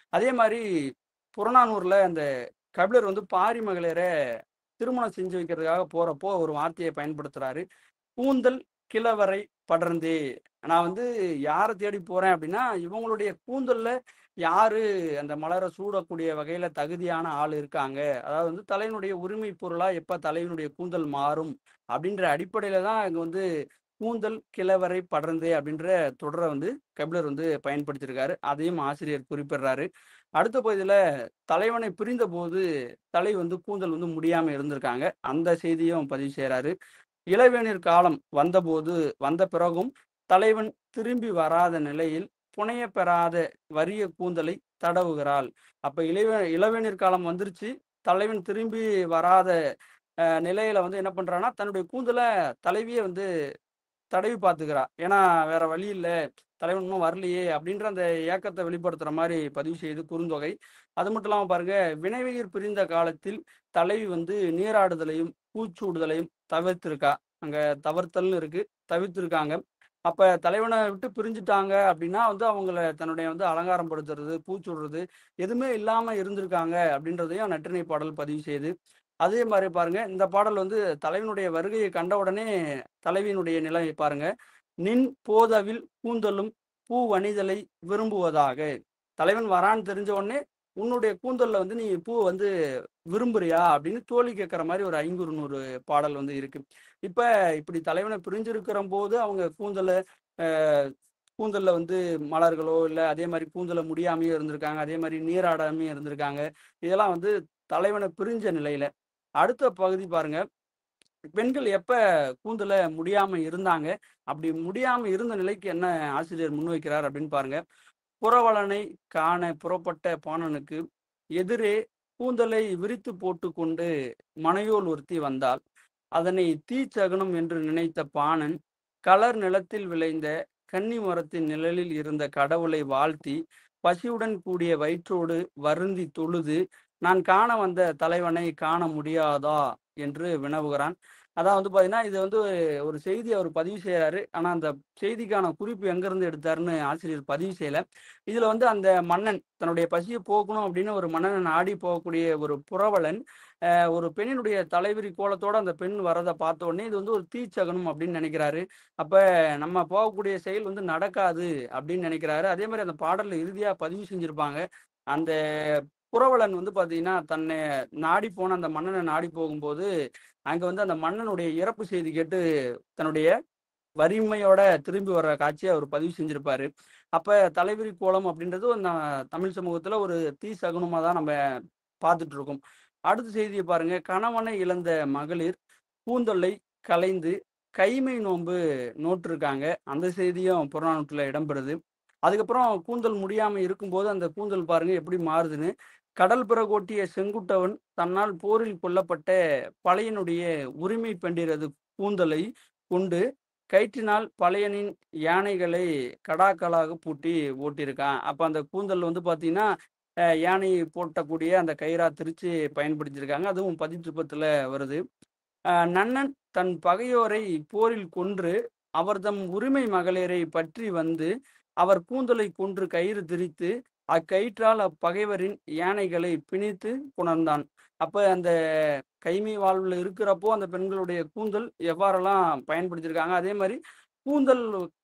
அதே மாதிரி புறநானூர்ல அந்த கபிலர் வந்து பாரி மகளிரை திருமணம் செஞ்சு வைக்கிறதுக்காக போறப்போ ஒரு வார்த்தையை பயன்படுத்துறாரு, கூந்தல் கிழவரை படர்ந்தே. நான் வந்து யாரை தேடி போறேன் அப்படின்னா, இவங்களுடைய கூந்தல்ல யாரு அந்த மலரை சூடக்கூடிய வகையில தகுதியான ஆள் இருக்காங்க, அதாவது வந்து தலைவனுடைய உரிமை பொருளா எப்ப தலைவனுடைய கூந்தல் மாறும் அப்படின்ற அடிப்படையில தான் இங்க வந்து கூந்தல் கிழவரை படர்ந்தே அப்படின்ற தொடரை வந்து கபிலர் வந்து பயன்படுத்தியிருக்காரு. அதையும் ஆசிரியர் குறிப்பிடுறாரு. அடுத்த பகுதியில தலைவனை பிரிந்த போது தலை வந்து கூந்தல் வந்து முடியாம இருந்திருக்காங்க, அந்த செய்தியும் பதிவு செய்யறாரு. இளவேனிற் காலம் வந்தபோது வந்த பிறகும் தலைவன் திரும்பி வராத நிலையில் புனைய பெறாத வறிய கூந்தலை தடவுகிறாள். அப்ப இளவே இளவேனிற் காலம் வந்துருச்சு, தலைவன் திரும்பி வராத அஹ், நிலையில வந்து என்ன பண்றான்னா தன்னுடைய கூந்தலை தலைவியே வந்து தடவி பார்த்துக்கிறா. ஏன்னா வேற வழி இல்லை, தலைவன் இன்னும் வரலையே அப்படின்ற அந்த ஏக்கத்தை வெளிப்படுத்துற மாதிரி பதிவு செய்து குறுந்தொகை. அது மட்டும் இல்லாம பாருங்க, வினைவெயிர் பிரிந்த காலத்தில் தலைவி வந்து நீராடுதலையும் பூச்சூடுதலையும் தவிர்த்திருக்கா. அங்க தவிர்த்தல்னு இருக்கு, தவிர்த்திருக்காங்க. அப்ப தலைவனை விட்டு பிரிஞ்சுட்டாங்க அப்படின்னா வந்து அவங்கள தன்னுடைய வந்து அலங்காரம் படுத்துறது, பூச்சூடுறது எதுவுமே இல்லாம இருந்திருக்காங்க அப்படின்றதையும் நற்றிணை பாடல் பதிவு செய்யுது. அதே மாதிரி பாருங்க, இந்த பாடல் வந்து தலைவனுடைய வருகையை கண்ட உடனே தலைவியினுடைய நிலை பாருங்க. நின் போதவில் கூந்தலும் பூ வணிதலை விரும்புவதாக. தலைவன் வரான்னு தெரிஞ்ச உடனே உன்னுடைய கூந்தல்ல வந்து நீ பூ வந்து விரும்புறியா அப்படின்னு தோழி கேட்கிற மாதிரி ஒரு ஐங்குறுநூறு பாடல் வந்து இருக்கு. இப்ப இப்படி தலைவனை பிரிஞ்சிருக்கிற போது அவங்க கூந்தலை அஹ் கூந்தல்ல வந்து மலர்களோ இல்லை அதே மாதிரி கூந்தலை முடியாமையே இருந்திருக்காங்க, அதே மாதிரி நீராடாமையே இருந்திருக்காங்க. இதெல்லாம் வந்து தலைவனை பிரிஞ்ச நிலையில. அடுத்த பகுதி பாருங்க, பெண்கள் எப்ப கூந்தல முடியாம இருந்தாங்க, அப்படி முடியாம இருந்த நிலைக்கு என்ன ஆசிரியர் முன்வைக்கிறார் அப்படின்னு பாருங்க. புறவலனை காண புறப்பட்ட பாணனுக்கு எதிரே கூந்தலை விரித்து போட்டு கொண்டு மனையோல் ஒருத்தி வந்தாள். அதனை தீச்சகனம் என்று நினைத்த பாணன் கலர் நிலத்தில் விளைந்த கன்னி மரத்தின் நிழலில் இருந்த கடவுளை வாழ்த்தி பசியுடன் கூடிய வயிற்றோடு வருந்தி தொழுது, நான் காண வந்த தலைவனை காண முடியாதா என்று வினவுகிறான். அதான் வந்து பார்த்தீங்கன்னா இது வந்து ஒரு செய்தி அவர் பதிவு செய்கிறாரு. ஆனால் அந்த செய்திக்கான குறிப்பு எங்கேருந்து எடுத்தாருன்னு ஆசிரியர் பதிவு செய்யலை. இதில் வந்து அந்த மன்னன் தன்னுடைய பசியை போக்கணும் அப்படின்னு ஒரு மன்னனை நாடி போகக்கூடிய ஒரு புறவலன் அஹ், ஒரு பெண்ணினுடைய தலைவிரி கோலத்தோட அந்த பெண் வரதை பார்த்த உடனே இது வந்து ஒரு தீச்சகனம் அப்படின்னு நினைக்கிறாரு. அப்போ நம்ம போகக்கூடிய செயல் வந்து நடக்காது அப்படின்னு நினைக்கிறாரு. அதே மாதிரி அந்த பாடலில் இறுதியாக பதிவு செஞ்சுருப்பாங்க. அந்த புறவலன் வந்து பார்த்தீங்கன்னா தன்னை நாடி போன அந்த மன்னனை நாடி போகும்போது அங்க வந்து அந்த மன்னனுடைய இறப்பு செய்தி கேட்டு தன்னுடைய வறுமையோட திரும்பி வர்ற காட்சியை அவர் பதிவு செஞ்சிருப்பாரு. அப்ப தலைவிரி கோலம் அப்படின்றது ந- தமிழ் சமூகத்துல ஒரு தீ சகுனமா தான் நம்ம பார்த்துட்டு இருக்கோம். அடுத்த செய்தியை பாருங்க. கணவனை இழந்த மகளிர் கூந்தலை கலைந்து கைமை நோன்பு நோட்டிருக்காங்க, அந்த செய்தியும் புறநானூற்றுல இடம்பெறுது. அதுக்கப்புறம் கூந்தல் முடியாம இருக்கும்போது அந்த கூந்தல் பாருங்க எப்படி மாறுதுன்னு. கடல் பிறகோட்டிய செங்குட்டவன் தன்னால் போரில் கொல்லப்பட்ட பழையனுடைய உரிமை பெண்டிரது கூந்தலை கொண்டு கயிற்றினால் பழையனின் யானைகளை கடாக்களாக பூட்டி ஓட்டியிருக்கான். அப்ப அந்த கூந்தல் வந்து பாத்தீங்கன்னா அஹ், யானை போட்டக்கூடிய அந்த கயிறா திரிச்சு பயன்படுத்தியிருக்காங்க. அதுவும் பதிற்றுப்பத்துல வருது. அஹ், நன்னன் தன் பகையோரை போரில் கொன்று அவர்தம் உரிமை மகளிரை பற்றி வந்து அவர் கூந்தலை கொன்று கயிறு திரித்து அக்கயிற்றால் அப்பகைவரின் யானைகளை பிணித்து புணர்ந்தான். அப்ப அந்த கைமை வாழ்வில் இருக்கிறப்போ அந்த பெண்களுடைய கூந்தல் எவ்வாறெல்லாம் பயன்படுத்தியிருக்காங்க. அதே மாதிரி கூந்தல்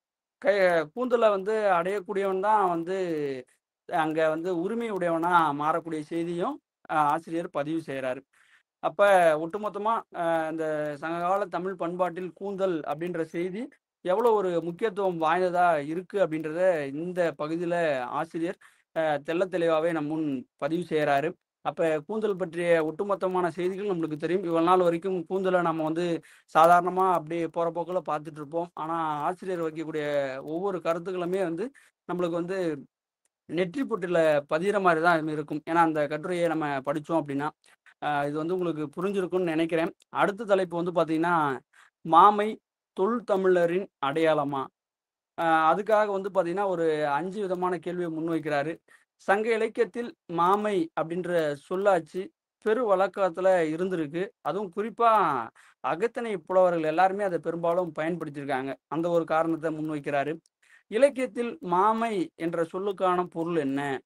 கை கூந்தலை வந்து அடையக்கூடியவன் தான் வந்து அங்க வந்து உரிமை உடையவனா மாறக்கூடிய செய்தியும் அஹ், ஆசிரியர் பதிவு செய்கிறாரு. அப்ப ஒட்டுமொத்தமா அஹ், இந்த சங்ககால தமிழ் பண்பாட்டில் கூந்தல் அப்படின்ற செய்தி எவ்வளவு ஒரு முக்கியத்துவம் வாய்ந்ததா இருக்கு அப்படின்றத இந்த பகுதியில ஆசிரியர் அஹ், தெள்ளத் தெளிவாவே நம் முன் பதிவு செய்யறாரு. அப்ப கூந்தல் பற்றிய ஒட்டுமொத்தமான செய்திகள் நம்மளுக்கு தெரியும். இவ்வளவு நாள் வரைக்கும் கூந்தலை நம்ம வந்து சாதாரணமா அப்படியே போற போக்குல பார்த்துட்டு இருப்போம். ஆனா ஆசிரியர் வைக்கக்கூடிய ஒவ்வொரு கருத்துக்களுமே வந்து நம்மளுக்கு வந்து நெற்றி பொட்டுல பதிகிற மாதிரி தான் இருக்கும். ஏன்னா அந்த கட்டுரையை நம்ம படிச்சோம் அப்படின்னா அஹ், இது வந்து உங்களுக்கு புரிஞ்சிருக்கும்னு நினைக்கிறேன். அடுத்த தலைப்பு வந்து பாத்தீங்கன்னா மாமை தொல் தமிழரின் அடையாளமா. அஹ், அதுக்காக வந்து பாத்தீங்கன்னா ஒரு அஞ்சு விதமான கேள்வியை முன்வைக்கிறாரு. சங்க இலக்கியத்தில் மாமை அப்படின்ற சொல்லாட்சி பெரு வழக்கத்துல இருந்திருக்கு. அதுவும் குறிப்பா அகத்திணை புலவர்கள் எல்லாருமே அதை பெரும்பாலும் பயன்படுத்தியிருக்காங்க. அந்த ஒரு காரணத்தை முன்வைக்கிறாரு. இலக்கியத்தில் மாமை என்ற சொல்லுக்கான பொருள் என்ன,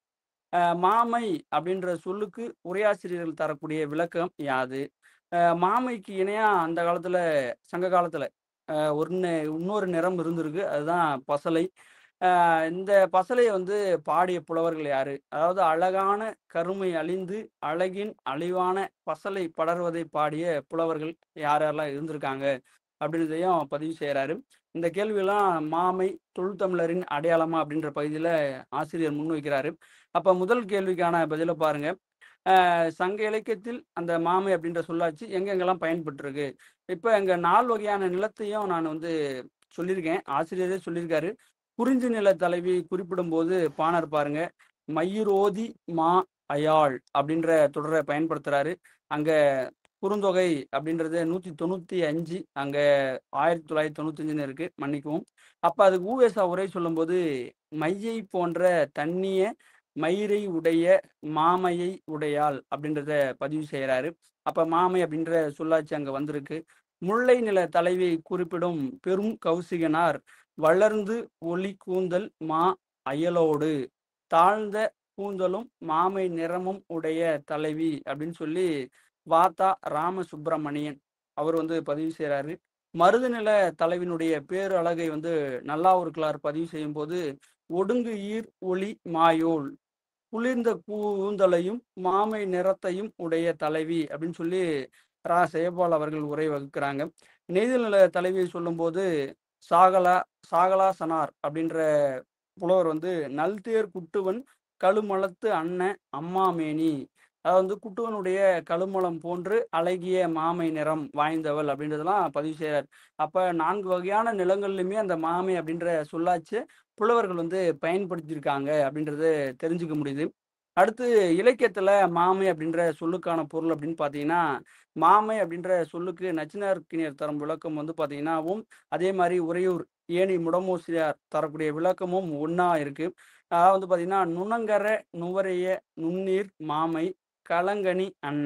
அஹ் மாமை அப்படின்ற சொல்லுக்கு உரையாசிரியர்கள் தரக்கூடிய விளக்கம் யாது? அஹ் மாமைக்கு இணையா அந்த காலத்துல சங்க காலத்துல அஹ் ஒன்னு இன்னொரு நிறம் இருந்திருக்கு, அதுதான் பசலை. அஹ் இந்த பசலையை வந்து பாடிய புலவர்கள் யாரு? அதாவது அழகான கருமை அழிந்து அழகின் அழிவான பசலை படர்வதை பாடிய புலவர்கள் யார் யாரெல்லாம் இருந்திருக்காங்க அப்படின்றதையும் பதிவு செய்யறாரு. இந்த கேள்வியெல்லாம் மாமை தொல்தமிழரின் அடையாளமா அப்படின்ற பகுதியில ஆசிரியர் முன்வைக்கிறாரு. அப்ப முதல் கேள்விக்கான பதில பாருங்க. அஹ் சங்க இலக்கியத்தில் அந்த மாமை அப்படின்ற சொல்லாட்சி எங்கெங்கெல்லாம் பயன்பட்டிருக்கு? இப்ப எங்க நால் வகையான நிலத்தையும் நான் வந்து சொல்லியிருக்கேன், ஆசிரியரே சொல்லியிருக்காரு. குறிஞ்சி நில தலைவி குறிப்பிடும் போது பாணர் பாருங்க, மயிரோதி மா அயாள் அப்படின்ற தொடரை பயன்படுத்துறாரு. அங்க குறுந்தொகை அப்படின்றது நூத்தி தொண்ணூத்தி அஞ்சு, அங்க ஆயிரத்தி தொள்ளாயிரத்தி தொண்ணூத்தி அஞ்சுன்னு இருக்கு, மன்னிக்கவும். அப்ப அதுக்கு ஊவேசா உரை சொல்லும்போது மையை போன்ற தண்ணிய மயிரை உடைய மாமையை உடையாள் அப்படின்றத பதிவு செய்யறாரு. அப்ப மாமை அப்படின்ற சொல்லாட்சி அங்க வந்திருக்கு. முல்லை நில தலைவியை குறிப்பிடும் பெரும் கௌசிகனார் வளர்ந்து ஒளி கூந்தல் மா அயலோடு தாழ்ந்த கூந்தலும் மாமை நிறமும் உடைய தலைவி அப்படின்னு சொல்லி வாத்தா ராம சுப்பிரமணியன் அவர் வந்து பதிவு செய்யறாரு. மருது நில தலைவினுடைய பேரு அழகை வந்து நல்லாவுருக்களார் பதிவு செய்யும் போது ஒடுங்கு ஈர் ஒளி மாயோல் குளிர்ந்த கூந்தலையும் மாமை நிறத்தையும் உடைய தலைவி அப்படின்னு சொல்லி ரா செயபால் அவர்கள் உரை வகுக்கிறாங்க. நெய்தல் நில தலைவியை சொல்லும்போது சாகலா சாகலாசனார் அப்படின்ற புலவர் வந்து நல்தேர் குட்டுவன் கழுமலத்து அன்ன அம்மாமேனி, அதாவது வந்து குட்டுவனுடைய கழுமலம் போன்று அழகிய மாமை நிறம் வாய்ந்தவள் அப்படின்றதெல்லாம் பதிவு செய்யறார். அப்ப நான்கு வகையான நிலங்கள்லையுமே அந்த மாமை அப்படின்ற சொல்லாச்சு புலவர்கள் வந்து பயன்படுத்தியிருக்காங்க அப்படின்றத தெரிஞ்சுக்க முடியுது. அடுத்து இலக்கியத்துல மாமை அப்படின்ற சொல்லுக்கான பொருள் அப்படின்னு பாத்தீங்கன்னா, மாமை அப்படின்ற சொல்லுக்கு நச்சினார்க்கினியர் தரும் விளக்கம் வந்து பாத்தீங்கன்னாவும், அதே மாதிரி உறையூர் ஏணி முடமோசியார் தரக்கூடிய விளக்கமும் ஒண்ணா இருக்கு. அதாவது வந்து பாத்தீங்கன்னா, நுணங்கர நுவரைய நுண்ணீர் மாமை களங்கனி அன்ன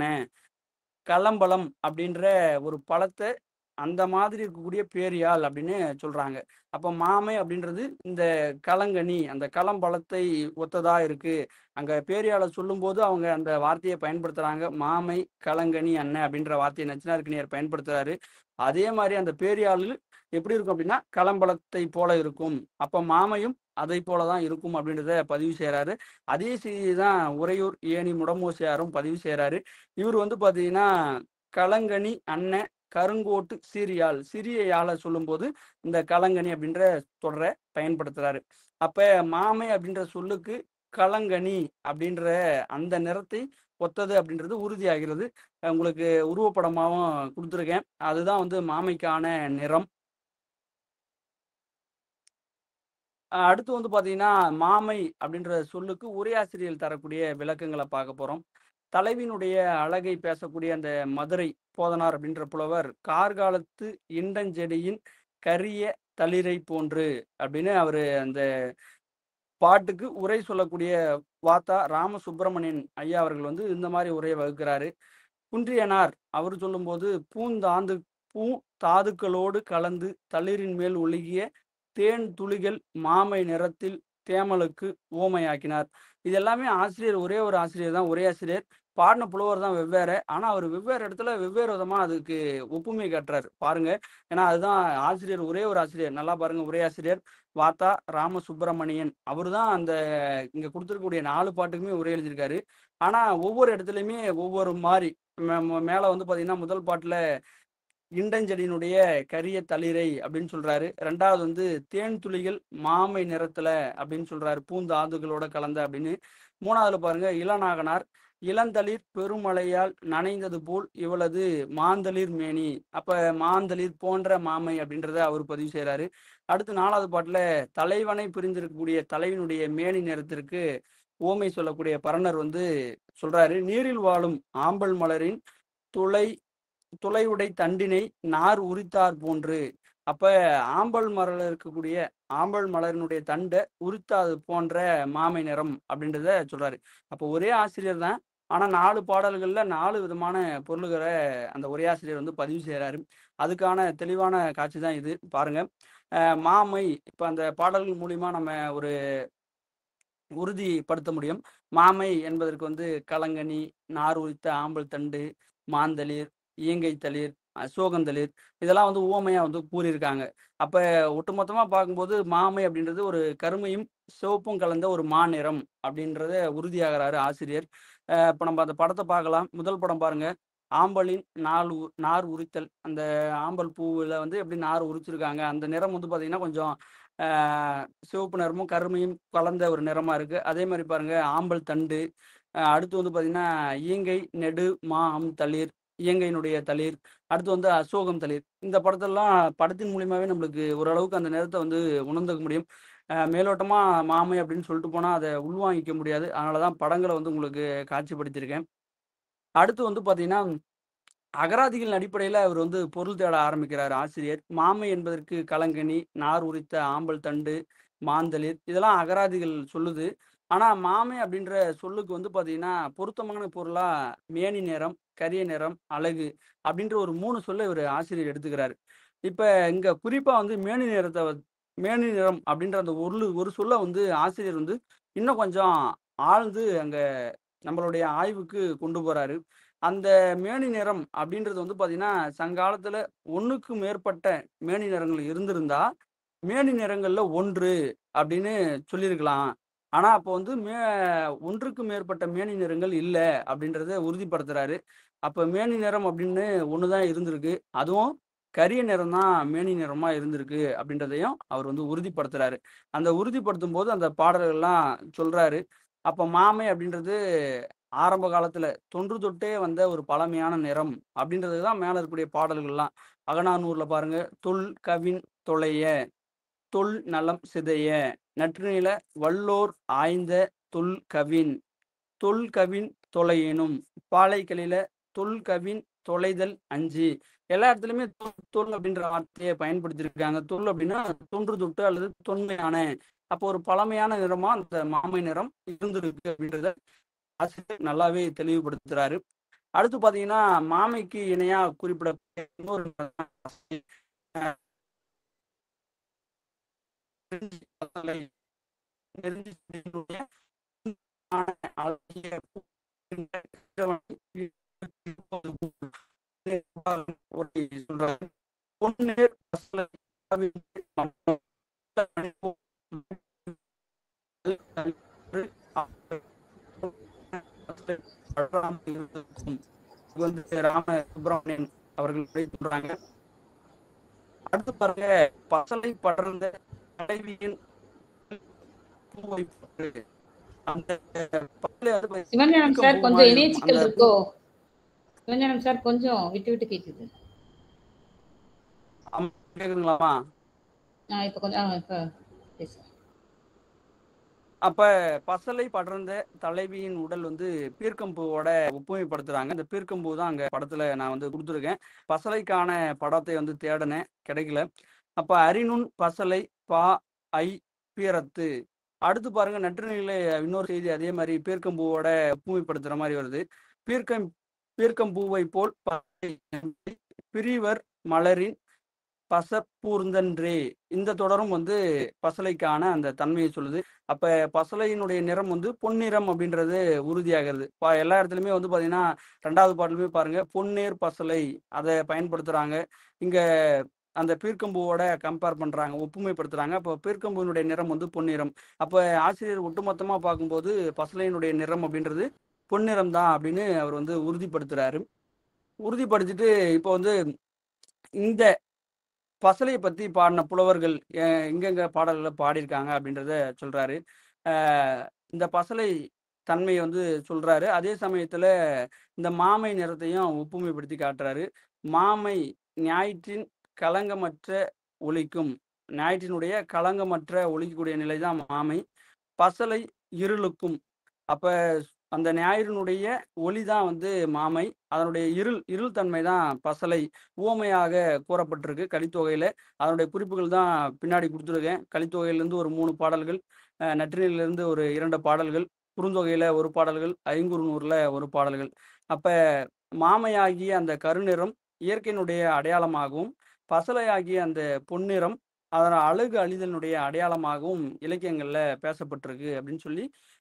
களம்பலம் அப்படின்ற ஒரு பழத்தை அந்த மாதிரி இருக்கக்கூடிய பேரியாள் அப்படின்னு சொல்றாங்க. அப்ப மாமை அப்படின்றது இந்த களங்கனி அந்த களம்பழத்தை ஒத்ததா இருக்கு. அங்க பேரியாளை சொல்லும்போது அவங்க அந்த வார்த்தையை பயன்படுத்துறாங்க. மாமை களங்கனி அண்ணன் அப்படின்ற வார்த்தையை நச்சினார்க்கினியர் பயன்படுத்துறாரு. அதே மாதிரி அந்த பேரியாளு எப்படி இருக்கும் அப்படின்னா களம்பழத்தை போல இருக்கும். அப்ப மாமையும் அதை போலதான் இருக்கும் அப்படின்றத பதிவு செய்யறாரு. அதே செய்தி தான் உறையூர் ஏணி முடமோசியாரும் பதிவு செய்யறாரு. இவர் வந்து பாத்தீங்கன்னா களங்கனி அண்ணன் கருங்கோட்டு சீரியாள் சிறிய யாழை சொல்லும்போது இந்த களங்கனி அப்படின்ற தொடரை பயன்படுத்துறாரு. அப்ப மாமை அப்படின்ற சொல்லுக்கு களங்கனி அப்படின்ற அந்த நிறத்தை ஒத்தது அப்படின்றது உறுதியாகிறது. உங்களுக்கு உருவப்படமாகவும் கொடுத்துருக்கேன். அதுதான் வந்து மாமைக்கான நிறம். அஹ் அடுத்து வந்து பாத்தீங்கன்னா மாமை அப்படின்ற சொல்லுக்கு உரையாசிரியர் தரக்கூடிய விளக்கங்களை பார்க்க போறோம். தலைவினுடைய அழகை பேசக்கூடிய அந்த மதுரை போதனார் அப்படின்ற புலவர் கார்காலத்து இண்டஞ்செடியின் கரிய தளிரை போன்று அப்படின்னு அவரு அந்த பாட்டுக்கு உரை சொல்லக்கூடிய வாத்தா ராம சுப்பிரமணியன் ஐயா அவர்கள் வந்து இந்த மாதிரி உரையை வகுக்கிறாரு. குன்றியனார் அவர் சொல்லும்போது பூந்தாந்து பூ தாதுக்களோடு கலந்து தளிரின் மேல் ஒழுகிய தேன் துளிகள் மாமை நிறத்தில் தேமலுக்கு ஓமையாக்கினார். இது எல்லாமே ஆசிரியர் ஒரே ஒரு ஆசிரியர் தான், ஒரே ஆசிரியர். பாடின புலவர் தான் வெவ்வேறு. ஆனா அவர் வெவ்வேறு இடத்துல வெவ்வேறு விதமா அதுக்கு ஒப்புமை காட்டுறாரு பாருங்க. ஏன்னா அதுதான் ஆசிரியர், ஒரே ஒரு ஆசிரியர். நல்லா பாருங்க, ஒரே ஆசிரியர் வாத்தா ராம சுப்பிரமணியன் அவர் தான் அந்த இங்க கொடுத்துருக்கக்கூடிய நாலு பாட்டுக்குமே உரை எழுதியிருக்காரு. ஆனா ஒவ்வொரு இடத்துலையுமே ஒவ்வொரு மாதிரி மேல வந்து பாத்தீங்கன்னா முதல் பாட்டுல இண்டஞ்செடியினுடைய கரிய தளிரை அப்படின்னு சொல்றாரு. ரெண்டாவது வந்து தேன் துளிகள் மாமை நிறத்துல அப்படின்னு சொல்றாரு, பூந்தாதுகளோட கலந்த அப்படின்னு. மூணாவதுல பாருங்க இளநாகனார் இளந்தளிர் பெருமழையால் நனைந்தது போல் இவளது மாந்தளிர் மேனி, அப்ப மாந்தளிர் போன்ற மாமை அப்படின்றத அவர் பதிவு செய்யறாரு. அடுத்து நாலாவது பாட்டுல தலைவனை பிரிந்திருக்கக்கூடிய தலைவனுடைய மேனி நிறத்திற்கு ஓமை சொல்லக்கூடிய பரணர் வந்து சொல்றாரு, நீரில் வாழும் ஆம்பல் மலரின் துளை துளையுடை தண்டினை நார் உரித்தார் போன்று. அப்ப ஆம்பல் மலர்ல இருக்கக்கூடிய ஆம்பல் மலரினுடைய தண்டை உரித்தாது போன்ற மாமை நிறம் அப்படின்றத சொல்றாரு. அப்ப ஒரே ஆசிரியர் தான், ஆனா நாலு பாடல்கள்ல நாலு விதமான பொருள்களை அந்த ஒரே ஆசிரியர் வந்து பதிவு செய்யறாரு. அதுக்கான தெளிவான காட்சி தான் இது பாருங்க. அஹ் மாமை இப்ப அந்த பாடல்கள் மூலியமா நம்ம ஒரு உறுதிப்படுத்த முடியும். மாமை என்பதற்கு வந்து கலங்கனி, நார் உரித்த ஆம்பல் தண்டு, மாந்தளிர், இயங்கை தளிர், அசோகந்தளிர் இதெல்லாம் வந்து உவமையா வந்து கூறியிருக்காங்க. அப்ப ஒட்டுமொத்தமா பார்க்கும்போது மாமை அப்படின்றது ஒரு கருமையும் சிவப்பும் கலந்த ஒரு மாநிறம் அப்படின்றத உறுதியாகிறாரு ஆசிரியர். அ இப்ப நம்ம அந்த படத்த பார்க்கலாம். முதல் படம் பாருங்க. ஆம்பலின் நாள் உ நார் உரித்தல். அந்த ஆம்பல் பூவுல வந்து எப்படி நார் உரிச்சிருக்காங்க. அந்த நிறம் வந்து பார்த்தீங்கன்னா, கொஞ்சம் அ சிவப்பு நிறமும், கருமையும் கலந்த ஒரு நிறமா இருக்கு. அதே மாரி பாருங்க ஆம்பல் தண்டு. அ அடுத்து வந்து பார்த்தீங்கன்னா, ஈங்கை, நெடு, மா, அம் தளிர். இயங்கையினுடைய தளிர். அடுத்து வந்து அசோகம் தளிர். இந்த படத்தெல்லாம் படத்தின் மூலியமாவே நம்மளுக்கு ஓரளவுக்கு அந்த நிறத்த வந்து உணர்ந்துக்க முடியும். அ மேலோட்டமா மாமை அப்படின்னு சொல்லிட்டு போனா, அத உள்வாங்கிக்க முடியாது. அதனால தான் படங்கள வந்து உங்களுக்கு காட்சிப்படுத்தியிருக்கேன். அடுத்து வந்து பார்த்தீங்கன்னா, அகராதிகளின் அடிப்படையில அவர் வந்து பொருள் தேட ஆரம்பிக்கிறார் ஆசிரியர். மாமை என்பதற்கு கலங்கனி, நார் உரித்த ஆம்பல் தண்டு, மாந்தளிர் இதெல்லாம் அகராதிகள் சொல்லுது. ஆனா, மாமை அப்படின்ற சொல்லுக்கு வந்து பார்த்தீங்கன்னா, பொருத்தமான பொருளா மேனி நிறம், கரிய நிறம், அழகு அப்படின்ற ஒரு மூணு சொல்ல இவரு ஆசிரியர் எடுத்துக்கிறாரு. இப்ப இங்க குறிப்பா வந்து மேனி நிறத்த வ மேனி நிறம் அப்படின்ற அந்த ஒரு ஒரு சொல்ல வந்து ஆசிரியர் வந்து இன்னும் கொஞ்சம் ஆழ்ந்து அங்க நம்மளுடைய ஆய்வுக்கு கொண்டு போறாரு. அந்த மேனி நிறம் அப்படின்றது வந்து பார்த்தீங்கன்னா, சங்ககாலத்துல ஒண்ணுக்கு மேற்பட்ட மேனி நிறங்கள் இருந்திருந்தா, மேனி நிறங்கள்ல ஒன்று அப்படின்னு சொல்லியிருக்கலாம். ஆனா, அப்போ வந்து மே ஒன்றுக்கு மேற்பட்ட மேனி நிறங்கள் இல்ல அப்படின்றத உறுதிப்படுத்துறாரு. அப்ப மேனி நிறம் அப்படின்னு ஒண்ணு தான் இருந்திருக்கு. அதுவும் கரிய நிறம் தான் மேனி நிறமா இருந்திருக்கு அப்படின்றதையும் அவர் வந்து உறுதிப்படுத்துறாரு. அந்த உறுதிப்படுத்தும்போது அந்த பாடல்கள்லாம் சொல்றாரு. அப்ப மாமை அப்படின்றது ஆரம்ப காலத்துல தொன்று தொட்டே வந்த ஒரு பழமையான நிறம் அப்படின்றது தான் மேல இருக்கக்கூடிய பாடல்கள்லாம். அகநானூறுல பாருங்க, "தொல் கவின் தொலைய, தொல் நலம் சிதைய, நற்றுநில வல்லோர் ஆய்ந்த தொல் கவின், தொல் கவின் தொலையினும், பாலைக்கலில தொல் கவின் தொலைதல் அஞ்சி." எல்லா இடத்துலயுமே தொல் தொல் அப்படின்ற வார்த்தைய பயன்படுத்தியிருக்காங்க. தொல் அப்படின்னா தொன்று தொட்டு அல்லது தொன்மையான. அப்போ ஒரு பழமையான நிறமா அந்த மாமை நிறம் இருந்திருக்கு அப்படின்றத ஆசிரியர் நல்லாவே தெளிவுபடுத்துறாரு. அடுத்து பார்த்தீங்கன்னா, மாமைக்கு இணையா குறிப்பிடக்கூடிய இன்னொரு அ நெருஞ்சி பசலை நெருஞ்சி செடியினுடைய அழகிய பூ என்ற ஒருத்தி சொல்றாரு. பொன்னேர் பசலை இருக்கும். இது வந்து ராம சுப்பிரமணியன் அவர்கள் சொல்றாங்க. அடுத்து பாருங்க, பசலை படர்ந்த தலைவியின் பூவை போன்று அந்த பசலை வந்து சிவஞானம் பீர்க்கம் சார் பூ கொஞ்சம் மாதிரி இணைய இருக்கும். சிக்கல் அந்த இருக்கோ? சிவஞானம் சார் கொஞ்சம் விட்டு விட்டு கேக்குது. அம் கேக்குதுங்களாமா? ஆ இப்ப கொஞ்சம் ஆ இப்ப பேசுங்க. அப்ப பசலை படர்ந்த தலைவியின் உடல் வந்து பீர்க்கம் பூவோட ஒப்புமைப்படுத்துறாங்க. இந்த பீர்க்கம் பூ தான் அங்க படத்துல நான் வந்து குடுத்துருக்கேன். பசலைக்கான படத்தை வந்து தேடுனேன், கிடைக்கல. அப்ப "அரிநுண் பசலை பா ஐ பீரத்து." அடுத்து பாருங்க, நற்றிணையில இன்னொரு செய்தி அதே மாரி பீர்க்கம் பூவோட ஒப்புமைப்படுத்துற மாரி வருது. "பீர்க்கம் பீர்க்கம் பூவைப் போல் பசலை பிரிவர் மலரின் பசப்பூர்ந்தன்றே." இந்த தொடரும் வந்து பசலைக்கான அந்த தன்மையை சொல்லுது. அப்ப பசலையினுடைய நிறம் வந்து பொன்னிறம் அப்படின்றது உறுதியாகிறது. ப எல்லா இடத்துலயுமே வந்து பார்த்தீங்கன்னா, இரண்டாவது பாடலுமே பாருங்க, பொன்னேர் பசலை அத பயன்படுத்துறாங்க. இங்க அந்த பீர்க்கம்பூவோட கம்பேர் பண்றாங்க, ஒப்புமைப்படுத்துறாங்க. அப்போ பீர்க்கம்பூவினுடைய நிறம் வந்து பொன்னிறம். அப்ப ஆசிரியர் ஒட்டுமொத்தமா பார்க்கும்போது, பசலையினுடைய நிறம் அப்படின்றது பொன்னிறம் தான் அப்படின்னு அவர் வந்து உறுதிப்படுத்துறாரு. உறுதிப்படுத்திட்டு இப்போ வந்து இந்த பசலைய பத்தி பாடின புலவர்கள் எ எங்கெங்க பாடல்கள பாடியிருக்காங்க அப்படின்றத சொல்றாரு. அ இந்த பசலை தன்மைய வந்து சொல்றாரு. அதே சமயத்துல இந்த மாமை நிறத்தையும் ஒப்புமைப்படுத்தி காட்டுறாரு. "மாமை ஞாயிற்றின் களங்கமற்ற ஒளிக்கும்." ஞாயிற்றினுடைய களங்கமற்ற ஒளிக்கக்கூடிய நிலை தான் மாமை. "பசலை இருளுக்கும்." அப்ப அந்த ஞாயிறினுடைய ஒளி தான் வந்து மாமை. அதனுடைய இருள் இருள் தன்மை தான் பசலை. உவமையாக கூறப்பட்டிருக்கு கலித்தொகையில. அதனுடைய குறிப்புகள் தான் பின்னாடி குடுத்துருக்கேன். கலித்தொகையிலிருந்து ஒரு மூணு பாடல்கள், அ நற்றிணையிலிருந்து ஒரு இரண்டு பாடல்கள், குறுந்தொகையில ஒரு பாடல்கள், ஐங்குறுநூறுல ஒரு பாடல்கள். அப்ப மாமையாகிய அந்த கருநிறம் இயற்கையினுடைய அடையாளமாகவும், பசலையாகிய அந்த பொன்னிறம் அதன் அழகு அழிதலினுடைய அடையாளமாகவும் இலக்கியங்கள்ல பேசப்பட்டிருக்கு அப்படின்னு சொல்லி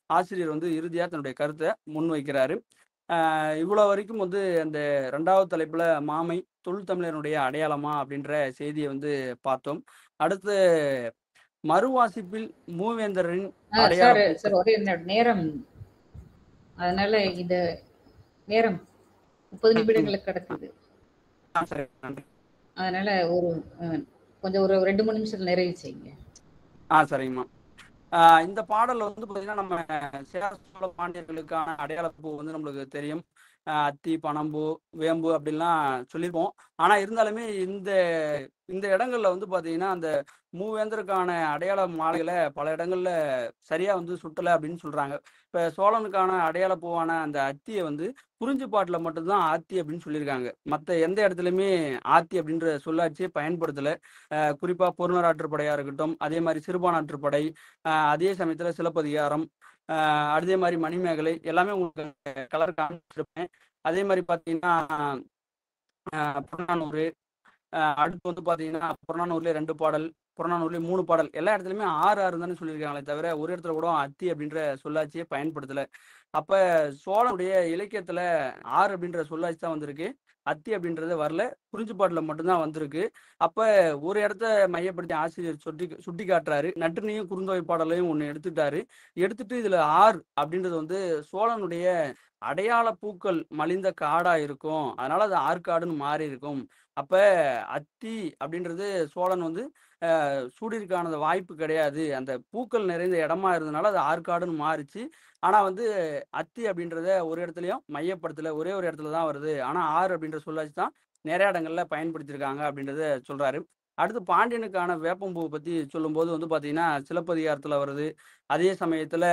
ஆசிரியர் வந்து இறுதியாக தன்னுடைய கருத்தை முன்வைக்கிறாரு. ஆஹ் இவ்வளோ வரைக்கும் வந்து அந்த ரெண்டாவது தலைப்புல மாமை தொழில் தமிழனுடைய அடையாளமா அப்படின்ற செய்தியை வந்து பார்த்தோம். அடுத்து மறுவாசிப்பில் மூவேந்தரின் அடையாள சார் பூக்கள். சார் ஒரே நே- நேரம், அதனால இது நேரம் முப்பது நிமிடங்களுக்கு கடக்குது. ஆ, சரி, நன்றி. அதனால ஒரு அஹ், கொஞ்சம் ஒரு ரெண்டு மூணு நிமிஷத்துல நிறைவு செய்யுங்க. ஆ சரிங்கம்மா. ஆஹ் இந்த பாடல் வந்து பார்த்தீங்கன்னா நம்ம சேர சோழ பாண்டியர்களுக்கான அடையாள பூ வந்து நம்மளுக்கு தெரியும். ஆஹ் அத்தி, பனம்பூ, வேம்பு அப்படின்லாம் சொல்லியிருப்போம். ஆனா இருந்தாலுமே இந்த இந்த இடங்கள்ல வந்து பார்த்தீங்கன்னா அந்த மூவேந்தருக்கான அடையாள மாலைகளை பல இடங்கள்ல சரியா வந்து சுட்டலை அப்படின்னு சொல்றாங்க. இப்ப சோழனுக்கான அடையாள பூவான அந்த அத்தியை வந்து குறிஞ்சிப்பாட்டுல மட்டும்தான் ஆத்தி அப்படின்னு சொல்லியிருக்காங்க. மற்ற எந்த இடத்துலையுமே ஆத்தி அப்படின்ற சொல்லாட்சியை பயன்படுத்தலை. அஹ் குறிப்பா பொருணராற்றுப்படையா இருக்கட்டும், அதே மாதிரி சிறுபானாற்றுப்படை, ஆஹ் அதே சமயத்துல சிலப்பதிகாரம், ஆஹ் அதே மாதிரி மணிமேகலை எல்லாமே உங்களுக்கு கலர் காமிச்சிருப்பேன். அதே மாதிரி பார்த்தீங்கன்னா ஆஹ் புறநானூறு, ஆஹ் அடுத்து வந்து பார்த்தீங்கன்னா புறநானூர்லேயே ரெண்டு பாடல், புறநானூர்லேயே மூணு பாடல், எல்லா இடத்துலையுமே ஆறு ஆறு தானே சொல்லியிருக்காங்களே தவிர ஒரு இடத்துல கூட அத்தி அப்படின்ற சொல்லாட்சியை பயன்படுத்தலை. அப்ப சோழனுடைய இலக்கியத்துல ஆறு அப்படின்ற சொல்லாட்சி தான் வந்திருக்கு, அத்தி அப்படின்றது வரல, குறிஞ்சிப்பாட்டுல மட்டும்தான் வந்திருக்கு. அப்ப ஒரு இடத்த மையப்படுத்தி ஆசிரியர் சுட்டி சுட்டி காட்டுறாரு, நற்றினையும் குறுந்தொகை பாடலையும் ஒண்ணு எடுத்துட்டாரு. எடுத்துட்டு இதுல ஆர் அப்படின்றது வந்து சோழனுடைய அடையாள பூக்கள் மலிந்த காடா இருக்கும், அதனால அது ஆற்காடுன்னு மாறி இருக்கும். அப்ப அத்தி அப்படின்றது சோழன் வந்து அஹ் சூடியிருக்கான வாய்ப்பு கிடையாது, அந்த பூக்கள் நிறைந்த இடமா இருந்தனால அது ஆற்காடுன்னு மாறிச்சு. ஆனா வந்து அத்தி அப்படின்றத ஒரு இடத்துலயும் மையப்படுத்தல, ஒரே ஒரு இடத்துல தான் வருது. ஆனா ஆறு அப்படின்ற சொல்லாச்சு தான் நிறைய இடங்கள்ல பயன்படுத்தியிருக்காங்க அப்படின்றத சொல்றாரு. அடுத்து பாண்டியனுக்கான வேப்பம்பூ பத்தி சொல்லும்போது வந்து பாத்தீங்கன்னா சிலப்பதிகாரத்துல வருது. அதே சமயத்துல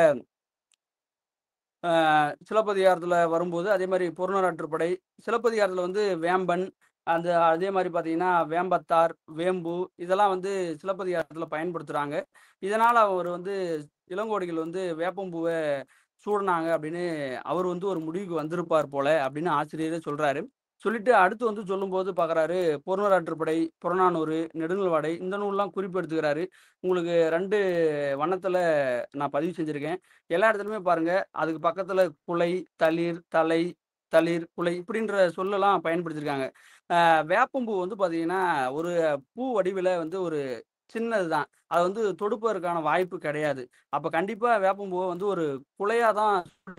ஆஹ் சிலப்பதிகாரத்துல வரும்போது அதே மாதிரி பொருணராற்றுப்படை, சிலப்பதிகாரத்துல வந்து வேம்பன், அந்த அதே மாதிரி பார்த்தீங்கன்னா வேம்பத்தார், வேம்பு, இதெல்லாம் வந்து சிலப்பதிகாரத்துல பயன்படுத்துறாங்க. இதனால அவர் வந்து இளங்கோடிகள் வந்து வேப்பம்பூவை சூடினாங்க அப்படின்னு அவர் வந்து ஒரு முடிவுக்கு வந்திருப்பார் போல அப்படின்னு ஆசிரியரே சொல்றாரு. சொல்லிட்டு அடுத்து வந்து சொல்லும்போது பார்க்குறாரு, பொருணராற்றுப்படை, புறநானூறு, நெடுங்கல்வாடை இந்த நூல்லாம் குறிப்பெடுத்துக்கிறாரு. உங்களுக்கு ரெண்டு வண்ணத்துல நான் பதிவு செஞ்சிருக்கேன். எல்லா இடத்துலையுமே பாருங்க, அதுக்கு பக்கத்துல குலை, தளிர், தலை, தளிர், குலை இப்படின்ற சொல்லலாம் பயன்படுத்தியிருக்காங்க. அஹ் வேப்பம்பூ வந்து பார்த்தீங்கன்னா ஒரு பூ வடிவில் வந்து ஒரு சின்னது தான், அது வந்து தொடுப்பதற்கான வாய்ப்பு கிடையாது. அப்ப கண்டிப்பா வேப்பம்பூவை வந்து ஒரு குலையா தான்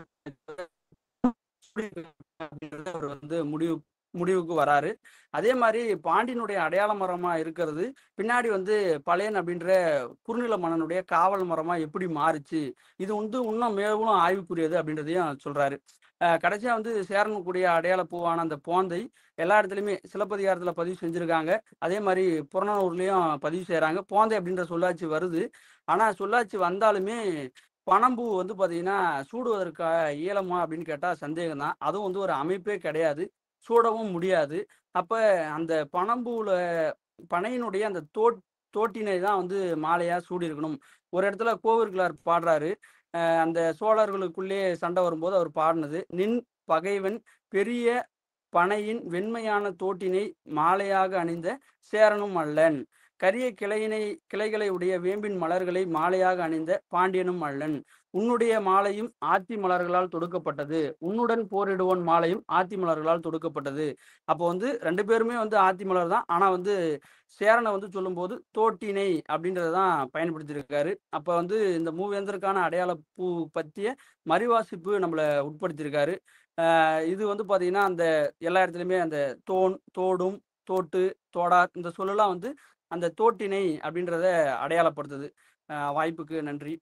அப்படின்றத அவர் வந்து முடிவு முடிவுக்கு வராரு. அதே மாதிரி பாண்டியனுடைய அடையாள மரமா இருக்கிறது பின்னாடி வந்து பழையன் அப்படின்ற குறுநில மன்னனுடைய காவல் மரமா எப்படி மாறுச்சு, இது வந்து இன்னும் மேலும் ஆய்வுக்குரியது அப்படின்றதையும் சொல்றாரு. அஹ் கடைசியா வந்து சேரனுக்குரிய அடையாள பூவான அந்த போந்தை எல்லா இடத்துலையுமே சிலப்பதிகாரத்துல பதிவு செஞ்சிருக்காங்க. அதே மாதிரி புறநானூர்லயும் பதிவு செய்யறாங்க. போந்தை அப்படின்ற சொல்லாட்சி வருது. ஆனா சொல்லாட்சி வந்தாலுமே பனம்பூ வந்து பாத்தீங்கன்னா சூடுவதற்கு இயலுமா அப்படின்னு கேட்டா சந்தேகம் தான். அதுவும் வந்து ஒரு அமைப்பே கிடையாது, சூடவும் முடியாது. அப்ப அந்த பனம்பூல பனையினுடைய அந்த தோட் தோட்டினை தான் வந்து மாலையா சூடி இருக்கணும். ஒரு இடத்துல கோவூர்கிழார் பாடுறாரு, அஹ் அந்த சோழர்களுக்குள்ளே சண்டை வரும்போது அவர் பாடினது, நின் பகைவன் பெரிய பனையின் வெண்மையான தோட்டினை மாலையாக அணிந்த சேரனும் அல்லன், கரிய கிளையினை கிளைகளை உடைய வேம்பின் மலர்களை மாலையாக அணிந்த பாண்டியனும் அல்லன், உன்னுடைய மாலையும் ஆத்தி மலர்களால் தொடுக்கப்பட்டது, உன்னுடன் போரிடுவோன் மாலையும் ஆத்தி மலர்களால் தொடுக்கப்பட்டது. அப்போ வந்து ரெண்டு பேருமே வந்து ஆத்தி மலர் தான். ஆனா வந்து சேரனை வந்து சொல்லும்போது தோட்டினை அப்படின்றதான் பயன்படுத்தியிருக்காரு. அப்ப வந்து இந்த மூவேந்தருக்கான அடையாள பூ பற்றிய மறுவாசிப்பு நம்மளை உட்படுத்தியிருக்காரு. ஆஹ் இது வந்து பாத்தீங்கன்னா அந்த எல்லா இடத்துலையுமே அந்த தோன், தோடும், தோட்டு, தோடார் இந்த சொல்லலாம் வந்து அந்த தோட்டினை அப்படின்றத அடையாளப்படுத்துது. ஆஹ் வாய்ப்புக்கு நன்றி.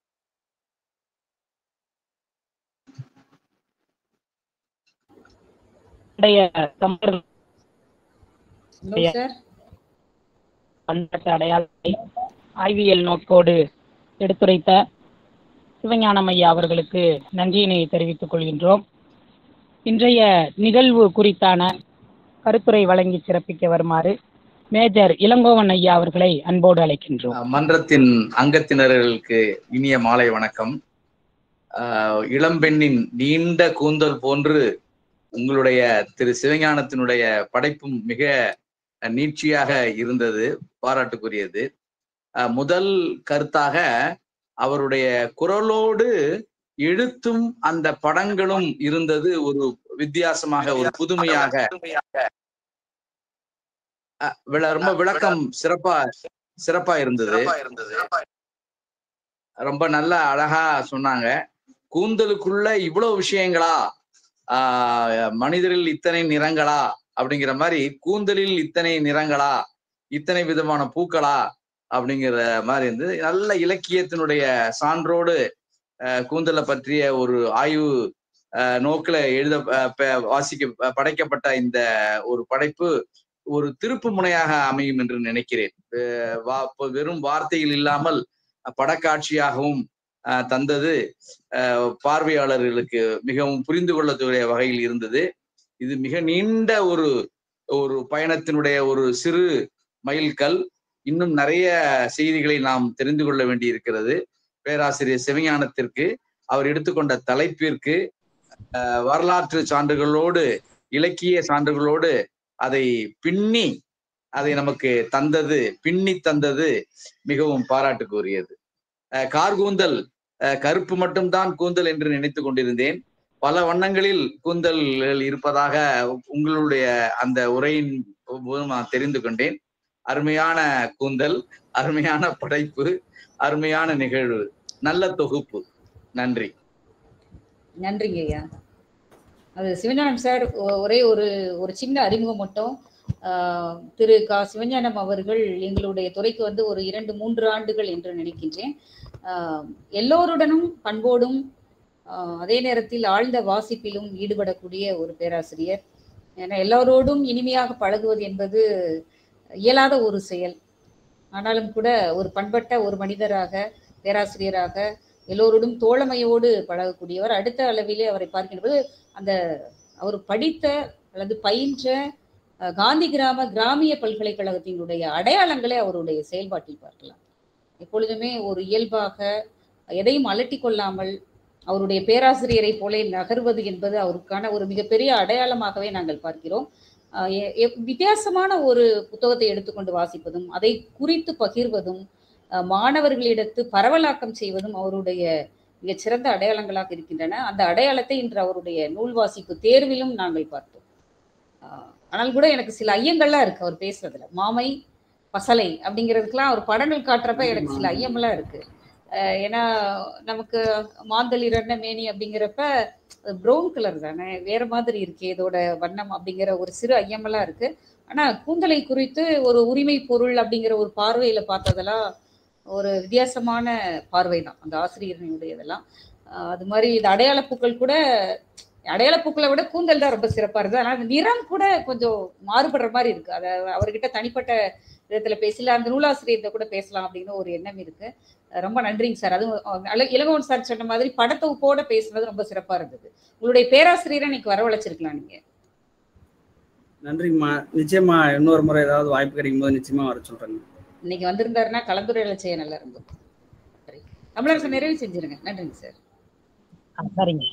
பண்டைய தமிழர் நோ சார். பண்பாட்டு அடையாளத்தை ஆய்வியல் நோக்கோடு எடுத்துரைத்த சிவஞானம் ஐயா அவர்களுக்கு நன்றியினை தெரிவித்துக் கொள்கின்றோம். இன்றைய நிகழ்வு குறித்தான கருத்துரை வழங்கி சிறப்பிக்க வருமாறு மேஜர் இளங்கோவன் ஐயா அவர்களை அன்போடு அழைக்கின்றோம். மன்றத்தின் அங்கத்தினர்களுக்கு இனிய மாலை வணக்கம். ஆஹ் இளம்பெண்ணின் நீண்ட கூந்தல் போன்று உங்களுடைய திரு சிவஞானத்தினுடைய படைப்பும் மிக நீட்சியாக இருந்தது, பாராட்டுக்குரியது. முதல் கருத்தாக அவருடைய குரலோடு எழுத்தும் அந்த படங்களும் இருந்தது ஒரு வித்தியாசமாக, ஒரு புதுமையாக, ரொம்ப விளக்கம் சிறப்பா சிறப்பா இருந்தது. ரொம்ப நல்ல அழகா சொன்னாங்க. கூந்தலுக்குள்ள இவ்வளவு விஷயங்களா, ஆஹ் மனிதரில் இத்தனை நிறங்களா அப்படிங்கிற மாதிரி, கூந்தலில் இத்தனை நிறங்களா, இத்தனை விதமான பூக்களா அப்படிங்கிற மாதிரி இருந்து நல்ல இலக்கியத்தினுடைய சான்றோடு கூந்தலை பற்றிய ஒரு ஆய்வு நோக்கில எழுத வாசிக்க படைக்கப்பட்ட இந்த ஒரு படைப்பு ஒரு திருப்பு முனையாக அமையும் என்று நினைக்கிறேன். வெறும் வார்த்தையில் இல்லாமல் படக்காட்சியாகவும் தந்தது பார்வையாளர்களுக்கு மிகவும் புரிந்து கொள்ளக்கூடிய வகையில் இருந்தது. இது மிக நீண்ட ஒரு ஒரு பயணத்தினுடைய ஒரு சிறு மைல்கல். இன்னும் நிறைய செய்திகளை நாம் தெரிந்து கொள்ள வேண்டி இருக்கிறது. பேராசிரியர் சிவஞானத்திற்கு, அவர் எடுத்துக்கொண்ட தலைப்பிற்கு, வரலாற்று சான்றுகளோடு இலக்கிய சான்றுகளோடு அதை பின்னி அதை நமக்கு தந்தது, பின்னி தந்தது மிகவும் பாராட்டுக்குரியது. கார்கூந்தல் கருப்பு மட்டும்தான் கூந்தல் என்று நினைத்து கொண்டிருந்தேன். பல வண்ணங்களில் கூந்தல் இருப்பதாக உங்களுடைய அந்த உரையின் போது நான் தெரிந்து கொண்டேன். அருமையான கூந்தல், அருமையான படைப்பு, அருமையான நிகழ்வு, நல்ல தொகுப்பு. நன்றி. நன்றிங்க ஐயா. அது சிவஞானம் சார், ஒரே ஒரு ஒரு சின்ன அறிமுகம் மட்டும். திரு கா சிவஞானம் அவர்கள் எங்களுடைய துறைக்கு வந்து ஒரு இரண்டு மூன்று ஆண்டுகள் என்று நினைக்கின்றேன். எல்லோருடனும் பண்போடும் அதே நேரத்தில் ஆழ்ந்த வாசிப்பிலும் ஈடுபடக்கூடிய ஒரு பேராசிரியர். ஏன்னா எல்லோரோடும் இனிமையாக பழகுவது என்பது இயலாத ஒரு செயல். ஆனாலும் கூட ஒரு பண்பட்ட ஒரு மனிதராக, பேராசிரியராக எல்லோரோடும் தோழமையோடு பழகக்கூடியவர். அடுத்த அளவிலே அவரை பார்க்கின்ற அந்த அவர் படித்த அல்லது பயின்ற காந்தி கிராம கிராமிய பல்கலைக்கழகத்தினுடைய அடையாளங்களே அவருடைய செயல்பாட்டில் பார்க்கலாம். எப்பொழுதுமே ஒரு இயல்பாக எதையும் அலட்டி கொள்ளாமல் அவருடைய பேராசிரியரை போல நகர்வது என்பது அவருக்கான ஒரு மிகப்பெரிய அடையாளமாகவே நாங்கள் பார்க்கிறோம். வித்தியாசமான ஒரு புத்தகத்தை எடுத்துக்கொண்டு வாசிப்பதும், அதை குறித்து பகிர்வதும், மாணவர்களிடத்து பரவலாக்கம் செய்வதும் அவருடைய மிகச்சிறந்த அடையாளங்களாக இருக்கின்றன. அந்த அடையாளத்தை இன்று அவருடைய நூல் வாசிப்பு தேர்விலும் நாங்கள் பார்த்தோம். ஆனால் கூட எனக்கு சில ஐயங்கள்லாம் இருக்கு அவர் பேசுறதுல. மாமை பசலை அப்படிங்கிறதுக்கெல்லாம் அவர் படங்கள் காட்டுறப்ப எனக்கு சில ஐயமெல்லாம் இருக்கு. ஏன்னா நமக்கு மாந்தளிர் எண்ண மேனி அப்படிங்கிறப்ப ப்ரௌன் கலர் தானே, வேற மாதிரி இருக்கு இதோட வண்ணம் அப்படிங்கிற ஒரு சிறு ஐயமெல்லாம் இருக்கு. ஆனா கூந்தலை குறித்து ஒரு உரிமை பொருள் அப்படிங்கிற ஒரு பார்வையில பார்த்ததெல்லாம் ஒரு வித்தியாசமான பார்வை தான் அந்த ஆசிரியர்களுடைய இதெல்லாம். அது மாதிரி இந்த அடையாள பூக்கள் கூட, அடையாள பூக்களை விட கூந்தல் தான் ரொம்ப சிறப்பா இருக்கு. ஆனால் நிறம் கூட கொஞ்சம் மாறுபடுற மாதிரி இருக்கு. அதை அவர்கிட்ட தனிப்பட்ட விதத்துல பேசல, அந்த நூலாசிரியர்கிட்ட கூட பேசலாம் அப்படின்னு ஒரு எண்ணம் இருக்கு. ரொம்ப நன்றிங்க சார். அதுவும் இளங்கோவன் சார் சொன்ன மாதிரி படத்தொகுப்போட பேசுனது ரொம்ப சிறப்பா இருந்தது. உங்களுடைய பேராசிரியரை இன்னைக்கு வரவழைச்சிருக்கலாம் நீங்க. நன்றிங்கம்மா. நிச்சயமா இன்னொரு முறை ஏதாவது வாய்ப்பு கிடைக்கும் போது நிச்சயமா வர சொல்றேங்க. இன்னைக்கு வந்திருந்தாருன்னா கலந்துரையாடல் செய்ய நல்லா இருந்தது. தமிழரசு நிறைவு செஞ்சிருங்க. நன்றிங்க சார். சரிங்க.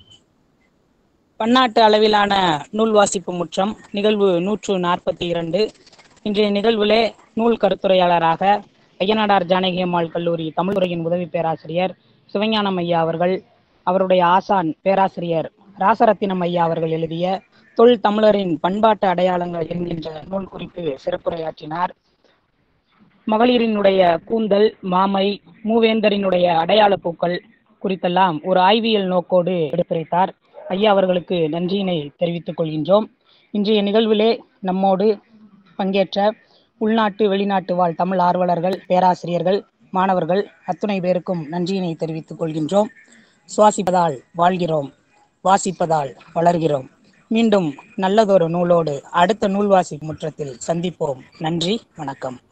பன்னாட்டு அளவிலான நூல் வாசிப்பு முற்றம் நிகழ்வு நூற்று நாற்பத்தி இரண்டு. இன்றைய நிகழ்விலே நூல் கருத்துரையாளராக ஐயனாடார் ஜானகி அம்மாள் கல்லூரி தமிழ்துறையின் உதவி பேராசிரியர் சிவஞானம் ஐயா அவர்கள், அவருடைய ஆசான் பேராசிரியர் ராசரத்தினம் ஐயா அவர்கள் எழுதிய தொல் தமிழரின் பண்பாட்டு அடையாளங்கள் என்கின்ற நூல் குறித்து சிறப்புரையாற்றினார். மகளிரினுடைய கூந்தல், மாமை, மூவேந்தரினுடைய அடையாள பூக்கள் குறித்தெல்லாம் ஒரு ஆய்வியல் நோக்கோடு எடுத்துரைத்தார். ஐயா அவர்களுக்கு நன்றியினை தெரிவித்துக் கொள்கின்றோம். இன்றைய நிகழ்விலே நம்மோடு பங்கேற்ற உள்நாட்டு வெளிநாட்டு வாழ் தமிழ் ஆர்வலர்கள், பேராசிரியர்கள், மாணவர்கள் அத்துணை பேருக்கும் நன்றியினை தெரிவித்துக் கொள்கின்றோம். சுவாசிப்பதால் வாழ்கிறோம், வாசிப்பதால் வளர்கிறோம். மீண்டும் நல்லதொரு நூலோடு அடுத்த நூல் வாசிப்பு முற்றத்தில் சந்திப்போம். நன்றி, வணக்கம்.